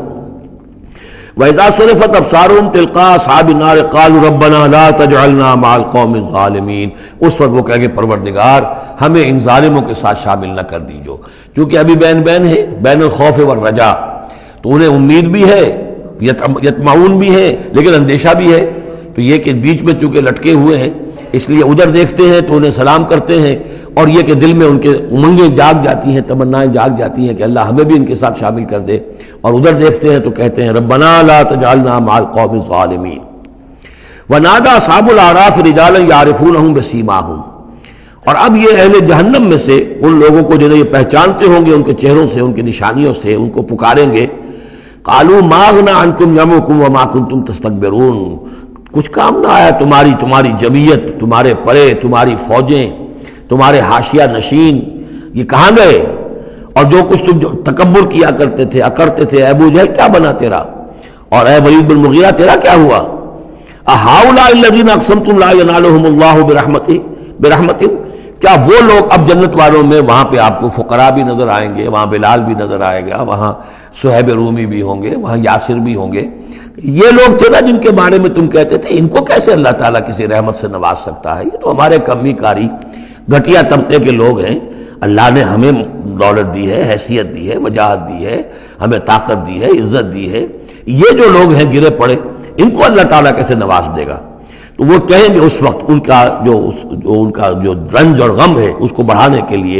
وَإِذَا صُرِفَتْ أَبْصَارُهُمْ تِلْقَاءَ أَصْحَابِ النَّارِ قَالُوا رَبَّنَا لَا تَجْعَلْنَا مَعَ الْقَوْمِ الظَّالِمِينَ، اس وقت وہ کہیں گے پروردگار ہمیں ان ظالموں کے ساتھ شامل نہ کر دیجو، چونکہ ابھی بین بین ہے، بین الخوف والرجا، تو انہیں امید بھی ہے، یطمعون بھی ہے، لیکن اندیشہ بھی ہے، تو یہ کہ بیچ میں چونکہ لٹکے ہوئے ہیں اس لیے ادھر دیکھتے ہیں تو انہیں سلام کرتے ہیں، اور یہ کہ دل میں ان کے امنگیں جاگ جاتی ہیں، تمنائیں جاگ جاتی ہیں کہ اللہ ہمیں بھی ان کے ساتھ شامل کر دے، اور ادھر دیکھتے ہیں تو کہتے ہیں ربنا لا تجعلنا مع القوم الظالمین۔ ونادى اصحاب الاعراف رجالا يعرفونهم بسیماہم، اور اب یہ اہل جہنم میں سے ان لوگوں کو جو یہ پہچانتے ہوں گے ان کے چہروں سے، ان کی نشانیوں سے، ان کو پکاریں گے قالوا ما اغنى عنكم جمعكم وما كنتم تستكبرون، کچھ کام نہ آیا تمہاری تمہاری جمعیت، تمہارے پرے، تمہاری فوجیں، تمہارے حاشیہ نشین، یہ کہاں گئے؟ اور جو کچھ تم جو تکبر کیا کرتے تھے، اکڑتے تھے، اے ابو جہل کیا بنا تیرا، اور اے ولید بن مغیرہ تیرا کیا ہوا؟ اہؤلاء الذین اقسمتم لا ینالهم اللہ برحمتہ برحمتہ، کیا وہ لوگ اب جنت والوں میں وہاں پہ آپ کو فقراء بھی نظر آئیں گے، وہاں بلال بھی نظر آئے گا، وہاں صہیب رومی بھی ہوں گے، وہاں یاسر بھی ہوں گے، یہ لوگ تھے نا جن کے بارے میں تم کہتے تھے ان کو کیسے اللہ تعالیٰ کسی رحمت سے نواز سکتا ہے، یہ تو ہمارے کمی کاری گھٹیا طبقے کے لوگ ہیں، اللہ نے ہمیں دولت دی ہے، حیثیت دی ہے، وجاہت دی ہے، ہمیں طاقت دی ہے، عزت دی ہے، یہ جو لوگ ہیں گرے پڑے ان کو اللہ تعالیٰ کیسے نواز دے گا؟ تو وہ کہیں گے اس وقت ان کا جو, جو ان کا جو رنج اور غم ہے اس کو بڑھانے کے لیے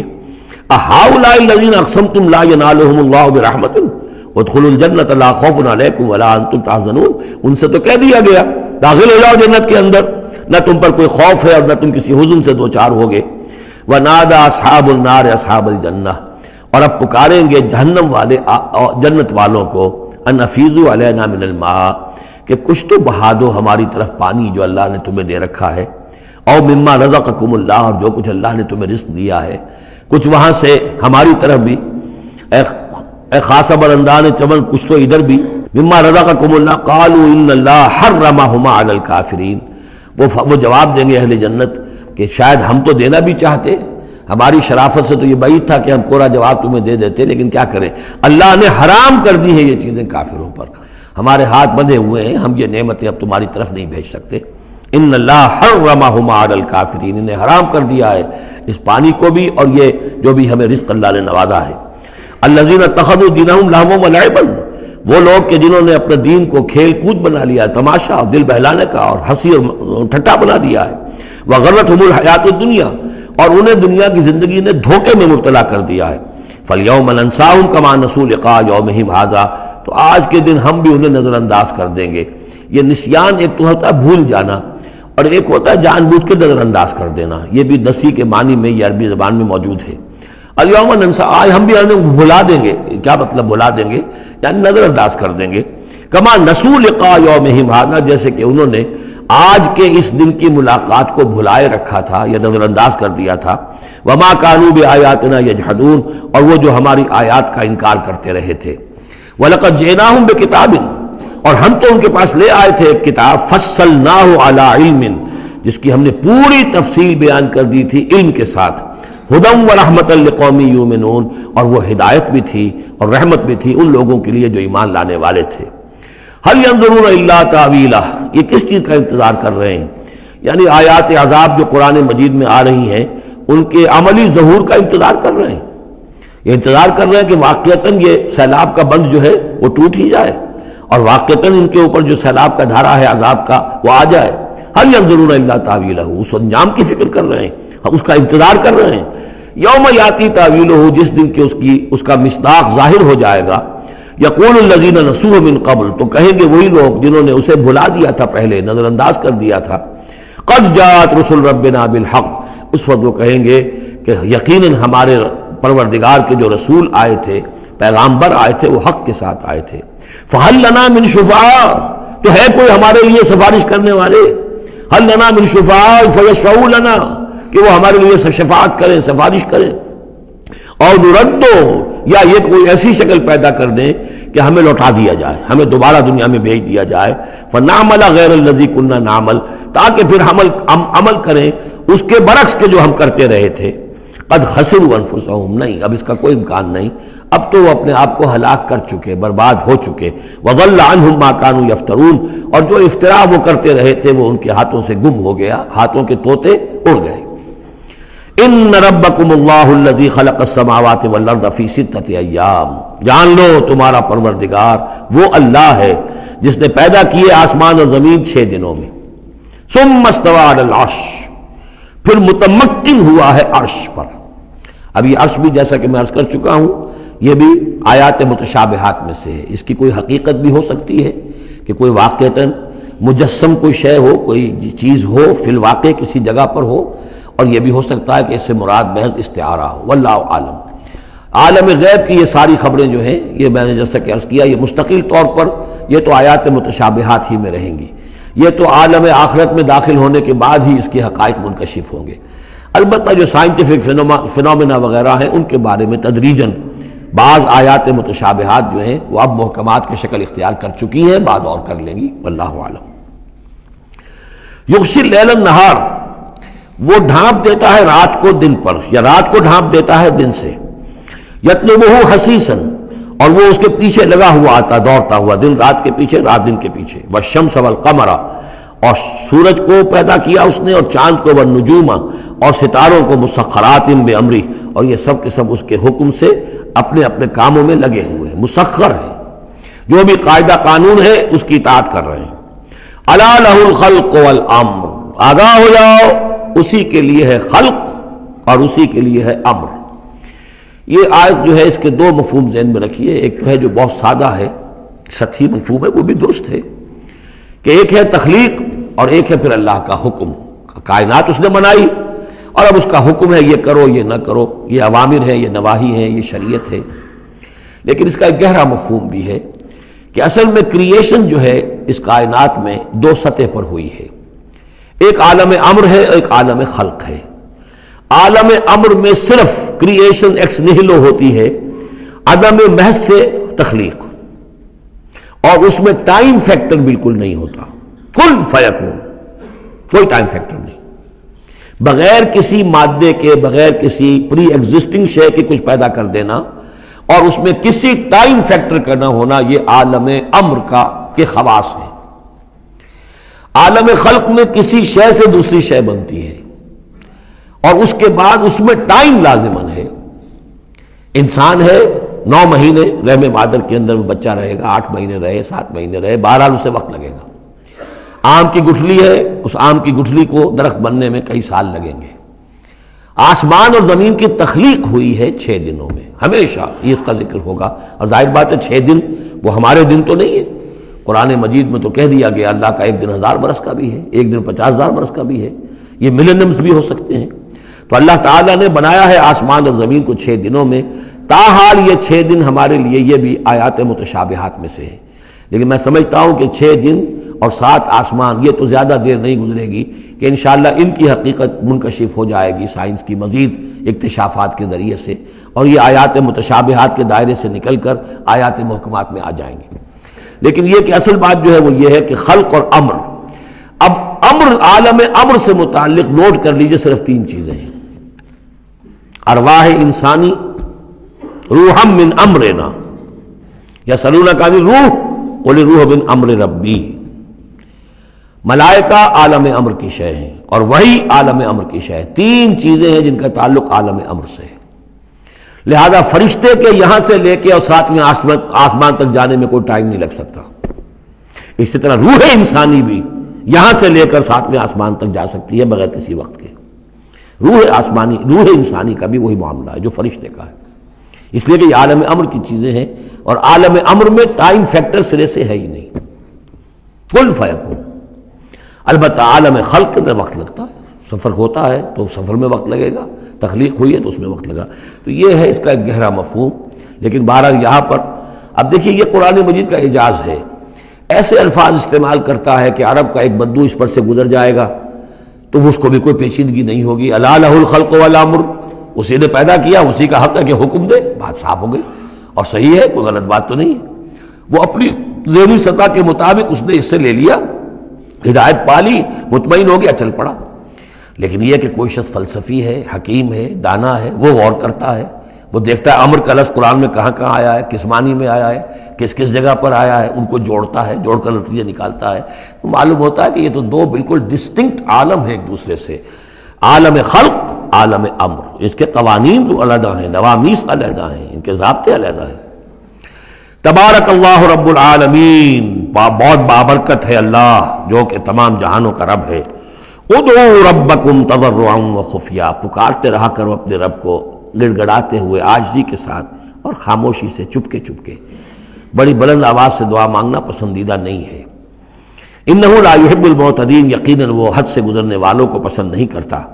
اہؤلاء الذین اقسمتم لا ینالهم اللہ برحمتہ وادخلوا الجنۃ لا خوف علیکم ولا انتم تحزنون، ان سے تو کہہ دیا گیا داخل ہو جاؤ جنت کے اندر، نہ تم پر کوئی خوف ہے اور نہ تم کسی حزن سے دوچار ہوگے۔ ونادى اصحاب النار اصحاب الجنہ، اور اب پکاریں گے جہنم والے جنت والوں کو ان افیضوا علینا من الماء، کہ کچھ تو بہا دو ہماری طرف پانی جو اللہ نے تمہیں دے رکھا ہے، او مما رزقکم اللہ، اور جو کچھ اللہ نے تمہیں رزق دیا ہے کچھ وہاں سے ہماری طرف بھی، اے اے خاصہ برندان چمن کچھ تو ادھر بھی، مما رزقکم اللہ، قالوا ان اللہ حرمہما علی الکافرین، وہ وہ جواب دیں گے اہل جنت کہ شاید ہم تو دینا بھی چاہتے، ہماری شرافت سے تو یہ بعید تھا کہ ہم کوڑا جواب تمہیں دے دیتے، لیکن کیا کریں اللہ نے حرام کر دی ہے یہ چیزیں کافروں پر، ہمارے ہاتھ بندھے ہوئے ہیں، ہم یہ نعمتیں اب تمہاری طرف نہیں بھیج سکتے۔ ان اللہ حرمہما علی الکافرین، انہیں حرام کر دیا ہے اس پانی کو بھی اور یہ جو بھی ہمیں رزق اللہ نے نوازا ہے۔ الذین اتخذوا دینہم لہوا ولعبا، وہ لوگ کہ جنہوں نے اپنے دین کو کھیل کود بنا لیا، تماشا اور دل بہلانے کا اور ہنسی اور ٹھٹا بنا دیا ہے، وغرتہم الحیات الدنیا، اور انہیں دنیا کی زندگی نے دھوکے میں مبتلا کر دیا ہے۔ فَالْيَوْمَ نَنْسَاهُمْ كَمَا نَسُوا لِقَاءَ يَوْمِهِمْ هَذَا، تو آج کے دن ہم بھی انہیں نظر انداز کر دیں گے۔ یہ نسیان ایک تو ہوتا ہے بھول جانا، اور ایک ہوتا ہے جان بوجھ کے نظر انداز کر دینا، یہ بھی نسی کے معنی میں یہ عربی زبان میں موجود ہے۔ اليوم ننسا، آج ہم بھی انہیں بھلا دیں گے، کیا مطلب بھلا دیں گے؟ یعنی نظر انداز کر دیں گے۔ کما نسوا لقاء یومہم ھذا، جیسے کہ انہوں نے آج کے اس دن کی ملاقات کو بھلائے رکھا تھا یا نظر انداز کر دیا تھا۔ وما كانوا بآیاتنا یجحدون، اور وہ جو ہماری آیات کا انکار کرتے رہے تھے۔ وَلَقَدْ جِئْنَاهُمْ بِكِتَابٍ، اور ہم تو ان کے پاس لے آئے تھے ایک کتاب، فَصَّلْنَاهُ عَلَىٰ عِلْمٍ، جس کی ہم نے پوری تفصیل بیان کر دی تھی علم کے ساتھ۔ ہدی ورحمۃ لقوم یؤمنون، اور وہ ہدایت بھی تھی اور رحمت بھی تھی ان لوگوں کے لیے جو ایمان لانے والے تھے۔ هل ينظرون الا تاویلہ، یہ کس چیز کا انتظار کر رہے ہیں؟ یعنی آیات عذاب جو قرآن مجید میں آ رہی ہیں ان کے عملی ظہور کا انتظار کر رہے ہیں، یہ انتظار کر رہے ہیں کہ واقعتاً یہ سیلاب کا بند جو ہے وہ ٹوٹ ہی جائے، اور واقعتاً ان کے اوپر جو سیلاب کا دھارا ہے عذاب کا وہ آ جائے۔ هل ينظرون الا تاویلہ، اس انجام کی فکر کر رہے ہیں، اس کا انتظار کر رہے ہیں۔ یوم یاتی تاویلہ، جس دن کہ اس کی اس کا مصداق ظاہر ہو جائے گا۔ یقول الذین نسوہ من قبل، تو کہیں گے وہی لوگ جنہوں نے اسے بھلا دیا تھا پہلے، نظر انداز کر دیا تھا۔ قد جاءت رسل ربنا بالحق، اس وقت وہ کہیں گے کہ یقیناً ہمارے پروردگار کے جو رسول آئے تھے، پیغامبر آئے تھے، وہ حق کے ساتھ آئے تھے۔ فہل لنا من شفعاء، تو ہے کوئی ہمارے لیے سفارش کرنے والے؟ ہل لنا من شفعاء فیشفعوا لنا، کہ وہ ہمارے لیے شفاعت کریں، سفارش کریں۔ اور نردو، یا یہ کوئی ایسی شکل پیدا کر دیں کہ ہمیں لوٹا دیا جائے، ہمیں دوبارہ دنیا میں بھیج دیا جائے۔ فنعمل غیر الذی کنا نعمل، تاکہ پھر ہم عمل کریں اس کے برعکس کے جو ہم کرتے رہے تھے۔ قد خسروا انفسهم، نہیں اب اس کا کوئی امکان نہیں، اب تو وہ اپنے آپ کو ہلاک کر چکے، برباد ہو چکے۔ وضل عنہم ما كانوا یفترون، اور جو افتراء وہ کرتے رہے تھے وہ ان کے ہاتھوں سے گم ہو گیا، ہاتھوں کے طوطے اڑ گئے۔ ان ربکم اللہ الذی خلق السماوات والارض فی ستۃ ایام، جان لو تمہارا پروردگار وہ اللہ ہے جس نے پیدا کیے آسمان اور زمین چھ دنوں میں۔ ثم استوى علی العرش، پھر متمکن ہوا ہے عرش پر۔ اب یہ عرش بھی جیسا کہ میں عرض کر چکا ہوں یہ بھی آیات متشابہات میں سے ہے، اس کی کوئی حقیقت بھی ہو سکتی ہے کہ کوئی واقعتاً مجسم کوئی شے ہو، کوئی چیز ہو فی الواقع کسی جگہ پر ہو، اور یہ بھی ہو سکتا ہے کہ اس سے مراد محض استعارہ ہو، واللہ عالم۔ عالم غیب کی یہ ساری خبریں جو ہیں، یہ میں نے جیسا کہ عرض کیا، یہ مستقل طور پر یہ تو آیات متشابہات ہی میں رہیں گی، یہ تو عالم آخرت میں داخل ہونے کے بعد ہی اس کے حقائق منکشف ہوں گے۔ البتہ جو سائنٹیفک فنومینا وغیرہ ہیں ان کے بارے میں تدریجاً بعض آیات متشابہات جو ہیں وہ اب محکمات کی شکل اختیار کر چکی ہیں، بعد اور کر لیں گی، واللہ عالم۔ یغشی اللیل النہار، وہ ڈھانپ دیتا ہے رات کو دن پر، یا رات کو ڈھانپ دیتا ہے دن سے، یطلبہ حثیثاً، اور وہ اس کے پیچھے لگا ہوا آتا، دوڑتا ہوا، دن رات کے پیچھے، رات دن کے پیچھے، والشمس والقمر، اور سورج کو پیدا کیا اس نے، اور چاند کو، والنجوم، اور ستاروں کو، مسخرات بامرہ، اور یہ سب کے سب اس کے حکم سے اپنے اپنے کاموں میں لگے ہوئے ہیں، مسخر ہیں، جو بھی قاعدہ قانون ہے اس کی اطاعت کر رہے ہیں۔ الا لہ الخلق والامر، آگاہ ہو جاؤ، اسی کے لیے ہے خلق اور اسی کے لیے ہے امر۔ یہ آیت جو ہے اس کے دو مفہوم ذہن میں رکھیے، ایک جو ہے جو بہت سادہ ہے، سطحی مفہوم ہے، وہ بھی درست ہے، کہ ایک ہے تخلیق اور ایک ہے پھر اللہ کا حکم، کائنات اس نے بنائی اور اب اس کا حکم ہے یہ کرو یہ نہ کرو، یہ اوامر ہے، یہ نواہی ہے، یہ شریعت ہے۔ لیکن اس کا ایک گہرا مفہوم بھی ہے کہ اصل میں کریشن جو ہے اس کائنات میں دو سطح پر ہوئی ہے، ایک عالم امر ہے، ایک عالم خلق ہے۔ عالم امر میں صرف کریشن ایکس نہلو ہوتی ہے، عدم محض سے تخلیق، اور اس میں ٹائم فیکٹر بالکل نہیں ہوتا، کن فیکون، کوئی ٹائم فیکٹر نہیں، بغیر کسی مادے کے، بغیر کسی پری ایگزسٹنگ شے کے کچھ پیدا کر دینا اور اس میں کسی ٹائم فیکٹر کا نہ ہونا، یہ عالم امر کا کے خواص ہے۔ عالم خلق میں کسی شے سے دوسری شے بنتی ہے اور اس کے بعد اس میں ٹائم لازمن ہے۔ انسان ہے، نو مہینے رحم مادر کے اندر وہ بچہ رہے گا، آٹھ مہینے رہے، سات مہینے رہے، بہرحال اسے وقت لگے گا۔ آم کی گٹھلی ہے، اس آم کی گٹھلی کو درخت بننے میں کئی سال لگیں گے۔ آسمان اور زمین کی تخلیق ہوئی ہے چھ دنوں میں، ہمیشہ یہ اس کا ذکر ہوگا، اور ظاہر بات ہے چھ دن وہ ہمارے دن تو نہیں ہے، قرآن مجید میں تو کہہ دیا گیا اللہ کا ایک دن ہزار برس کا بھی ہے، ایک دن پچاس ہزار برس کا بھی ہے، یہ ملینمز بھی ہو سکتے ہیں۔ تو اللہ تعالیٰ نے بنایا ہے آسمان اور زمین کو چھ دنوں میں، تاحال یہ چھ دن ہمارے لیے یہ بھی آیات متشابہات میں سے ہے، لیکن میں سمجھتا ہوں کہ چھ دن اور سات آسمان یہ تو زیادہ دیر نہیں گزرے گی کہ انشاءاللہ ان کی حقیقت منکشف ہو جائے گی سائنس کی مزید اکتشافات کے ذریعے سے، اور یہ آیات متشابہات کے دائرے سے نکل کر آیات محکمات میں آ جائیں گے۔ لیکن یہ کہ اصل بات جو ہے وہ یہ ہے کہ خلق اور امر، اب امر، عالم امر سے متعلق نوٹ کر لیجئے صرف تین چیزیں ہیں، ارواح انسانی، روحم من امرنا، یسألونک عن الروح قل الروح من امر ربی، ملائکہ عالم امر کی شے ہیں اور وہی عالم امر کی شے ہے۔ تین چیزیں ہیں جن کا تعلق عالم امر سے ہے، لہذا فرشتے کے یہاں سے لے کے اور ساتویں آسمان آسمان تک جانے میں کوئی ٹائم نہیں لگ سکتا، اسی طرح روح انسانی بھی یہاں سے لے کر ساتویں آسمان تک جا سکتی ہے بغیر کسی وقت کے۔ روح آسمانی، روح انسانی کا بھی وہی معاملہ ہے جو فرشتے کا ہے، اس لیے کہ یہ عالم امر کی چیزیں ہیں، اور عالم امر میں ٹائم فیکٹر سرے سے ہے ہی نہیں، کن فیکون۔ البتہ عالم خلق کے اندر وقت لگتا ہے، سفر ہوتا ہے تو سفر میں وقت لگے گا، تخلیق ہوئی ہے تو اس میں وقت لگا، تو یہ ہے اس کا ایک گہرا مفہوم۔ لیکن بہرحال یہاں پر اب دیکھیے یہ قرآن مجید کا اعجاز ہے، ایسے الفاظ استعمال کرتا ہے کہ عرب کا ایک بدو اس پر سے گزر جائے گا تو اس کو بھی کوئی پیچیدگی نہیں ہوگی، الا لہ الخلق والامر، اسی نے پیدا کیا، اسی کا حق ہے کہ حکم دے، بات صاف ہو گئی اور صحیح ہے، کوئی غلط بات تو نہیں ہے۔ وہ اپنی ذہنی سطح کے مطابق اس نے اس سے لے لیا، ہدایت پالی، مطمئن ہو گیا، چل پڑا۔ لیکن یہ کہ کوئی شخص فلسفی ہے، حکیم ہے، دانا ہے، وہ غور کرتا ہے، وہ دیکھتا ہے امر کا لفظ قرآن میں کہاں کہاں آیا ہے، کس معنی میں آیا ہے، کس کس جگہ پر آیا ہے، ان کو جوڑتا ہے، جوڑ کر نتیجہ نکالتا ہے، تو معلوم ہوتا ہے کہ یہ تو دو بالکل ڈسٹنکٹ عالم ہیں ایک دوسرے سے، عالم خلق، عالم امر، اس کے قوانین تو علیحدہ ہیں، نوامیس علیحدہ ہیں، ان کے ضابطے علیحدہ ہیں۔ تبارک اللہ رب العالمین، بہت بابرکت ہے اللہ جو کہ تمام جہانوں کا رب ہے۔ ادعوا ربکم تضرعا وخفیا، پکارتے رہا کرو اپنے رب کو گڑ گڑاتے ہوئے، عاجزی کے ساتھ اور خاموشی سے، چپکے چپکے، بڑی بلند آواز سے دعا مانگنا پسندیدہ نہیں ہے۔ انہ لا یحب المعتدین، یقیناً وہ حد سے گزرنے والوں کو پسند نہیں کرتا۔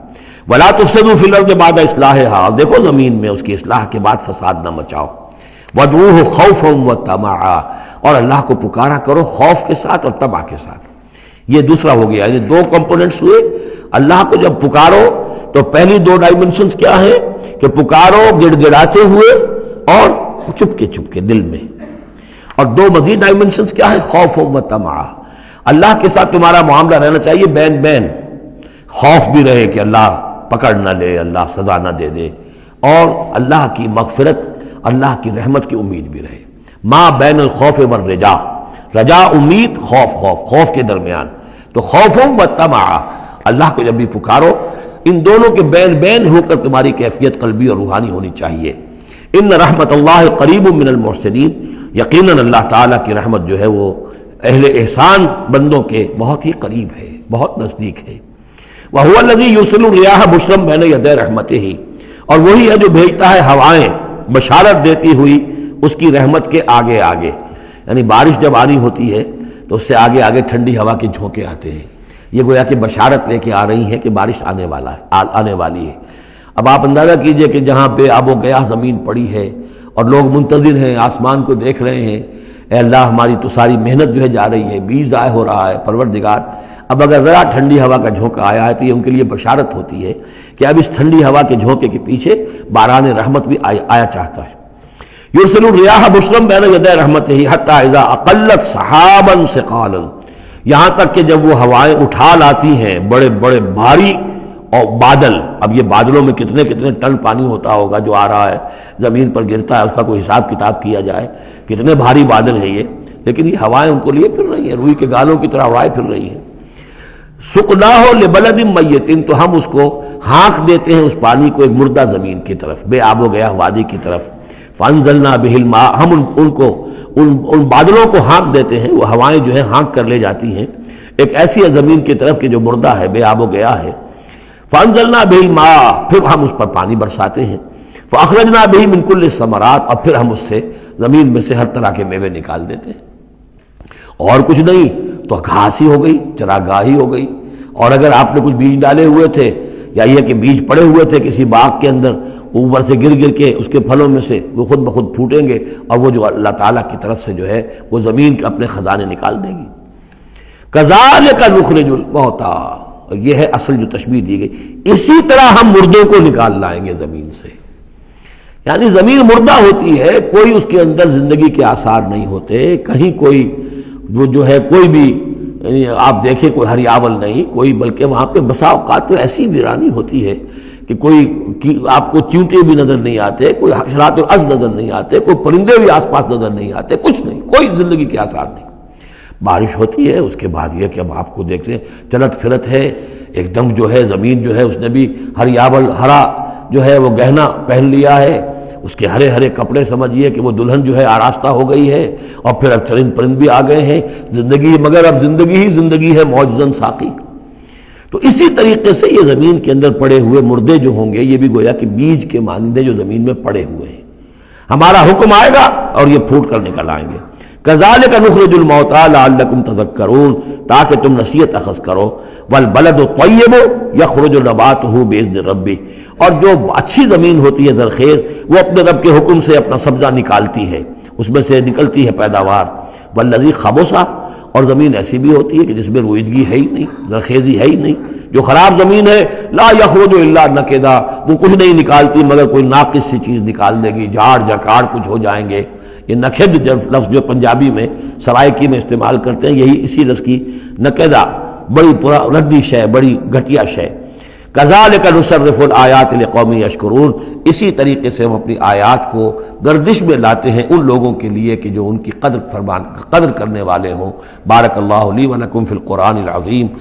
ولا تفسدوا فی الارض بعد اصلاحها، اور دیکھو زمین میں اس کی اصلاح کے بعد فساد نہ مچاؤ. وادعوہ خوفا وطمعا، اور اللہ کو پکارا کرو خوف کے ساتھ اور طمع کے ساتھ. یہ دوسرا ہو گیا، یہ دو کمپوننٹس ہوئے. اللہ کو جب پکارو تو پہلی دو ڈائمنشنز کیا ہیں کہ پکارو گڑ گڑاتے ہوئے اور چپ کے چپ کے دل میں، اور دو مزید ڈائمنشنز کیا ہیں، خوف و طمع. اللہ کے ساتھ تمہارا معاملہ رہنا چاہیے بین بین، خوف بھی رہے کہ اللہ پکڑ نہ لے، اللہ سزا نہ دے دے، اور اللہ کی مغفرت، اللہ کی رحمت کی امید بھی رہے. ما بین الخوف والرجا، رجا امید، خوف خوف خوف کے درمیان. تو خوف و طمع، اللہ کو جب بھی پکارو ان دونوں کے بین بین ہو کر تمہاری کیفیت قلبی اور روحانی ہونی چاہیے. ان رحمت اللہ قریب من المحسنین، یقیناً اللہ تعالیٰ کی رحمت جو ہے وہ اہل احسان بندوں کے بہت ہی قریب ہے، بہت نزدیک ہے. وَهُوَ الَّذِي يُرْسِلُ الرِّيَاحَ بُشْرًا بَيْنَ يَدَيْ رَحْمَتِهِ، اور وہی ہے جو بھیجتا ہے ہوائیں بشارت دیتی ہوئی اس کی رحمت کے آگے آگے. یعنی بارش جب آنی ہوتی ہے تو اس سے آگے آگے ٹھنڈی ہوا کے جھونکے آتے ہیں. یہ گویا کہ بشارت لے کے آ رہی ہے کہ بارش آنے والا ہے، آنے والی ہے. اب آپ اندازہ کیجئے کہ جہاں پہ آب و گیاہ زمین پڑی ہے اور لوگ منتظر ہیں، آسمان کو دیکھ رہے ہیں، اے اللہ ہماری تو ساری محنت جو ہے جا رہی ہے، بیج ضائع ہو رہا ہے، پروردگار اب اگر ذرا ٹھنڈی ہوا کا جھونکا آیا ہے تو یہ ان کے لیے بشارت ہوتی ہے کہ اب اس ٹھنڈی ہوا کے جھونکے کے پیچھے باران رحمت بھی آیا چاہتا ہے. یرسل الریاح بشرا بین یدی رحمتہ حتی اذا اقلت سحابا ثقالا، یہاں تک کہ جب وہ ہوائیں اٹھا لاتی ہیں بڑے بڑے بھاری اور بادل. اب یہ بادلوں میں کتنے کتنے ٹن پانی ہوتا ہوگا جو آ رہا ہے زمین پر گرتا ہے، اس کا کوئی حساب کتاب کیا جائے کتنے بھاری بادل ہیں یہ، لیکن یہ ہوائیں ان کو لیے پھر رہی ہیں، روئی کے گالوں کی طرح ہوائیں پھر رہی ہیں. سقناہ لبلد میت، تو ہم اس کو ہانک دیتے ہیں اس پانی کو ایک مردہ زمین کی طرف، بے آب و گیاہ وادی کی طرف. فانزلنا بہ الماء، ہم ان, ان کو ان, ان بادلوں کو ہانک دیتے ہیں، وہ ہوائیں جو ہیں ہانک کر لے جاتی ہیں ایک ایسی زمین کی طرف کہ جو مردہ ہے، بے آب و گیاہ ہے. فانزلنا بہ الماء، پھر ہم اس پر پانی برساتے ہیں. فاخرجنا بہ من کل الثمرات، اور پھر ہم اس سے زمین میں سے ہر طرح کے میوے نکال دیتے ہیں. اور کچھ نہیں تو گھاس ہی ہو گئی، چراگاہ ہی ہو گئی. اور اگر آپ نے کچھ بیج ڈالے ہوئے تھے یا یہ کہ بیج پڑے ہوئے تھے کسی باغ کے اندر، اوپر سے گر گر کے اس کے پھلوں میں سے وہ خود بخود پھوٹیں گے، اور وہ جو اللہ تعالیٰ کی طرف سے جو ہے وہ زمین کے اپنے خزانے نکال دے گی. کذالک نخرج الموتیٰ، یہ ہے اصل جو تشبیہ دی گئی، اسی طرح ہم مردوں کو نکال لائیں گے زمین سے. یعنی زمین مردہ ہوتی ہے، کوئی اس کے اندر زندگی کے آثار نہیں ہوتے، کہیں کوئی وہ جو ہے کوئی بھی یعنی آپ دیکھیں کوئی ہریاول نہیں کوئی، بلکہ وہاں پہ بسا اوقات تو ایسی ویرانی ہوتی ہے کہ کوئی آپ کو چیونٹے بھی نظر نہیں آتے، کوئی حشرات الارض نظر نہیں آتے، کوئی پرندے بھی آس پاس نظر نہیں آتے، کچھ نہیں، کوئی زندگی کے آثار نہیں. بارش ہوتی ہے، اس کے بعد یہ کہ اب آپ کو دیکھتے ہیں چلت پھرت ہے، ایک دم جو ہے زمین جو ہے اس نے بھی ہریاول ہرا جو ہے وہ گہنا پہن لیا ہے، اس کے ہرے ہرے کپڑے سمجھیے کہ وہ دلہن جو ہے آراستہ ہو گئی ہے، اور پھر اب چرند پرند بھی آ گئے ہیں زندگی، مگر اب زندگی ہی زندگی ہے معجزاً ساقی. تو اسی طریقے سے یہ زمین کے اندر پڑے ہوئے مردے جو ہوں گے یہ بھی گویا کہ بیج کے مانندے جو زمین میں پڑے ہوئے ہیں، ہمارا حکم آئے گا اور یہ پھوٹ کر نکل آئیں گے. کذالک نخرج الموتیٰ لعلکم تذکرون، تاکہ تم نصیحت اخذ کرو. والبلد الطیب یخرج نباتہ باذن ربہ، اور جو اچھی زمین ہوتی ہے زرخیز وہ اپنے رب کے حکم سے اپنا سبزہ نکالتی ہے، اس میں سے نکلتی ہے پیداوار. والذی خبث، اور زمین ایسی بھی ہوتی ہے کہ جس میں رویدگی ہے ہی نہیں، زرخیزی ہے ہی نہیں. جو خراب زمین ہے لا یخرج الا نکدا، وہ کچھ نہیں نکالتی مگر کوئی ناقص سی چیز نکال دے گی، جھاڑ جھکاڑ کچھ ہو جائیں گے. یہ نکد جب لفظ جو پنجابی میں سرائکی میں استعمال کرتے ہیں، یہی اسی لفظ کی نکدہ، بڑی پورا ردی شے، بڑی گھٹیا شے. کذالک نصرف الآیات لقوم یشکرون، اسی طریقے سے ہم اپنی آیات کو گردش میں لاتے ہیں ان لوگوں کے لیے کہ جو ان کی قدر فرمان قدر کرنے والے ہوں. بارک اللہ لی ولکم فی القرآن العظیم.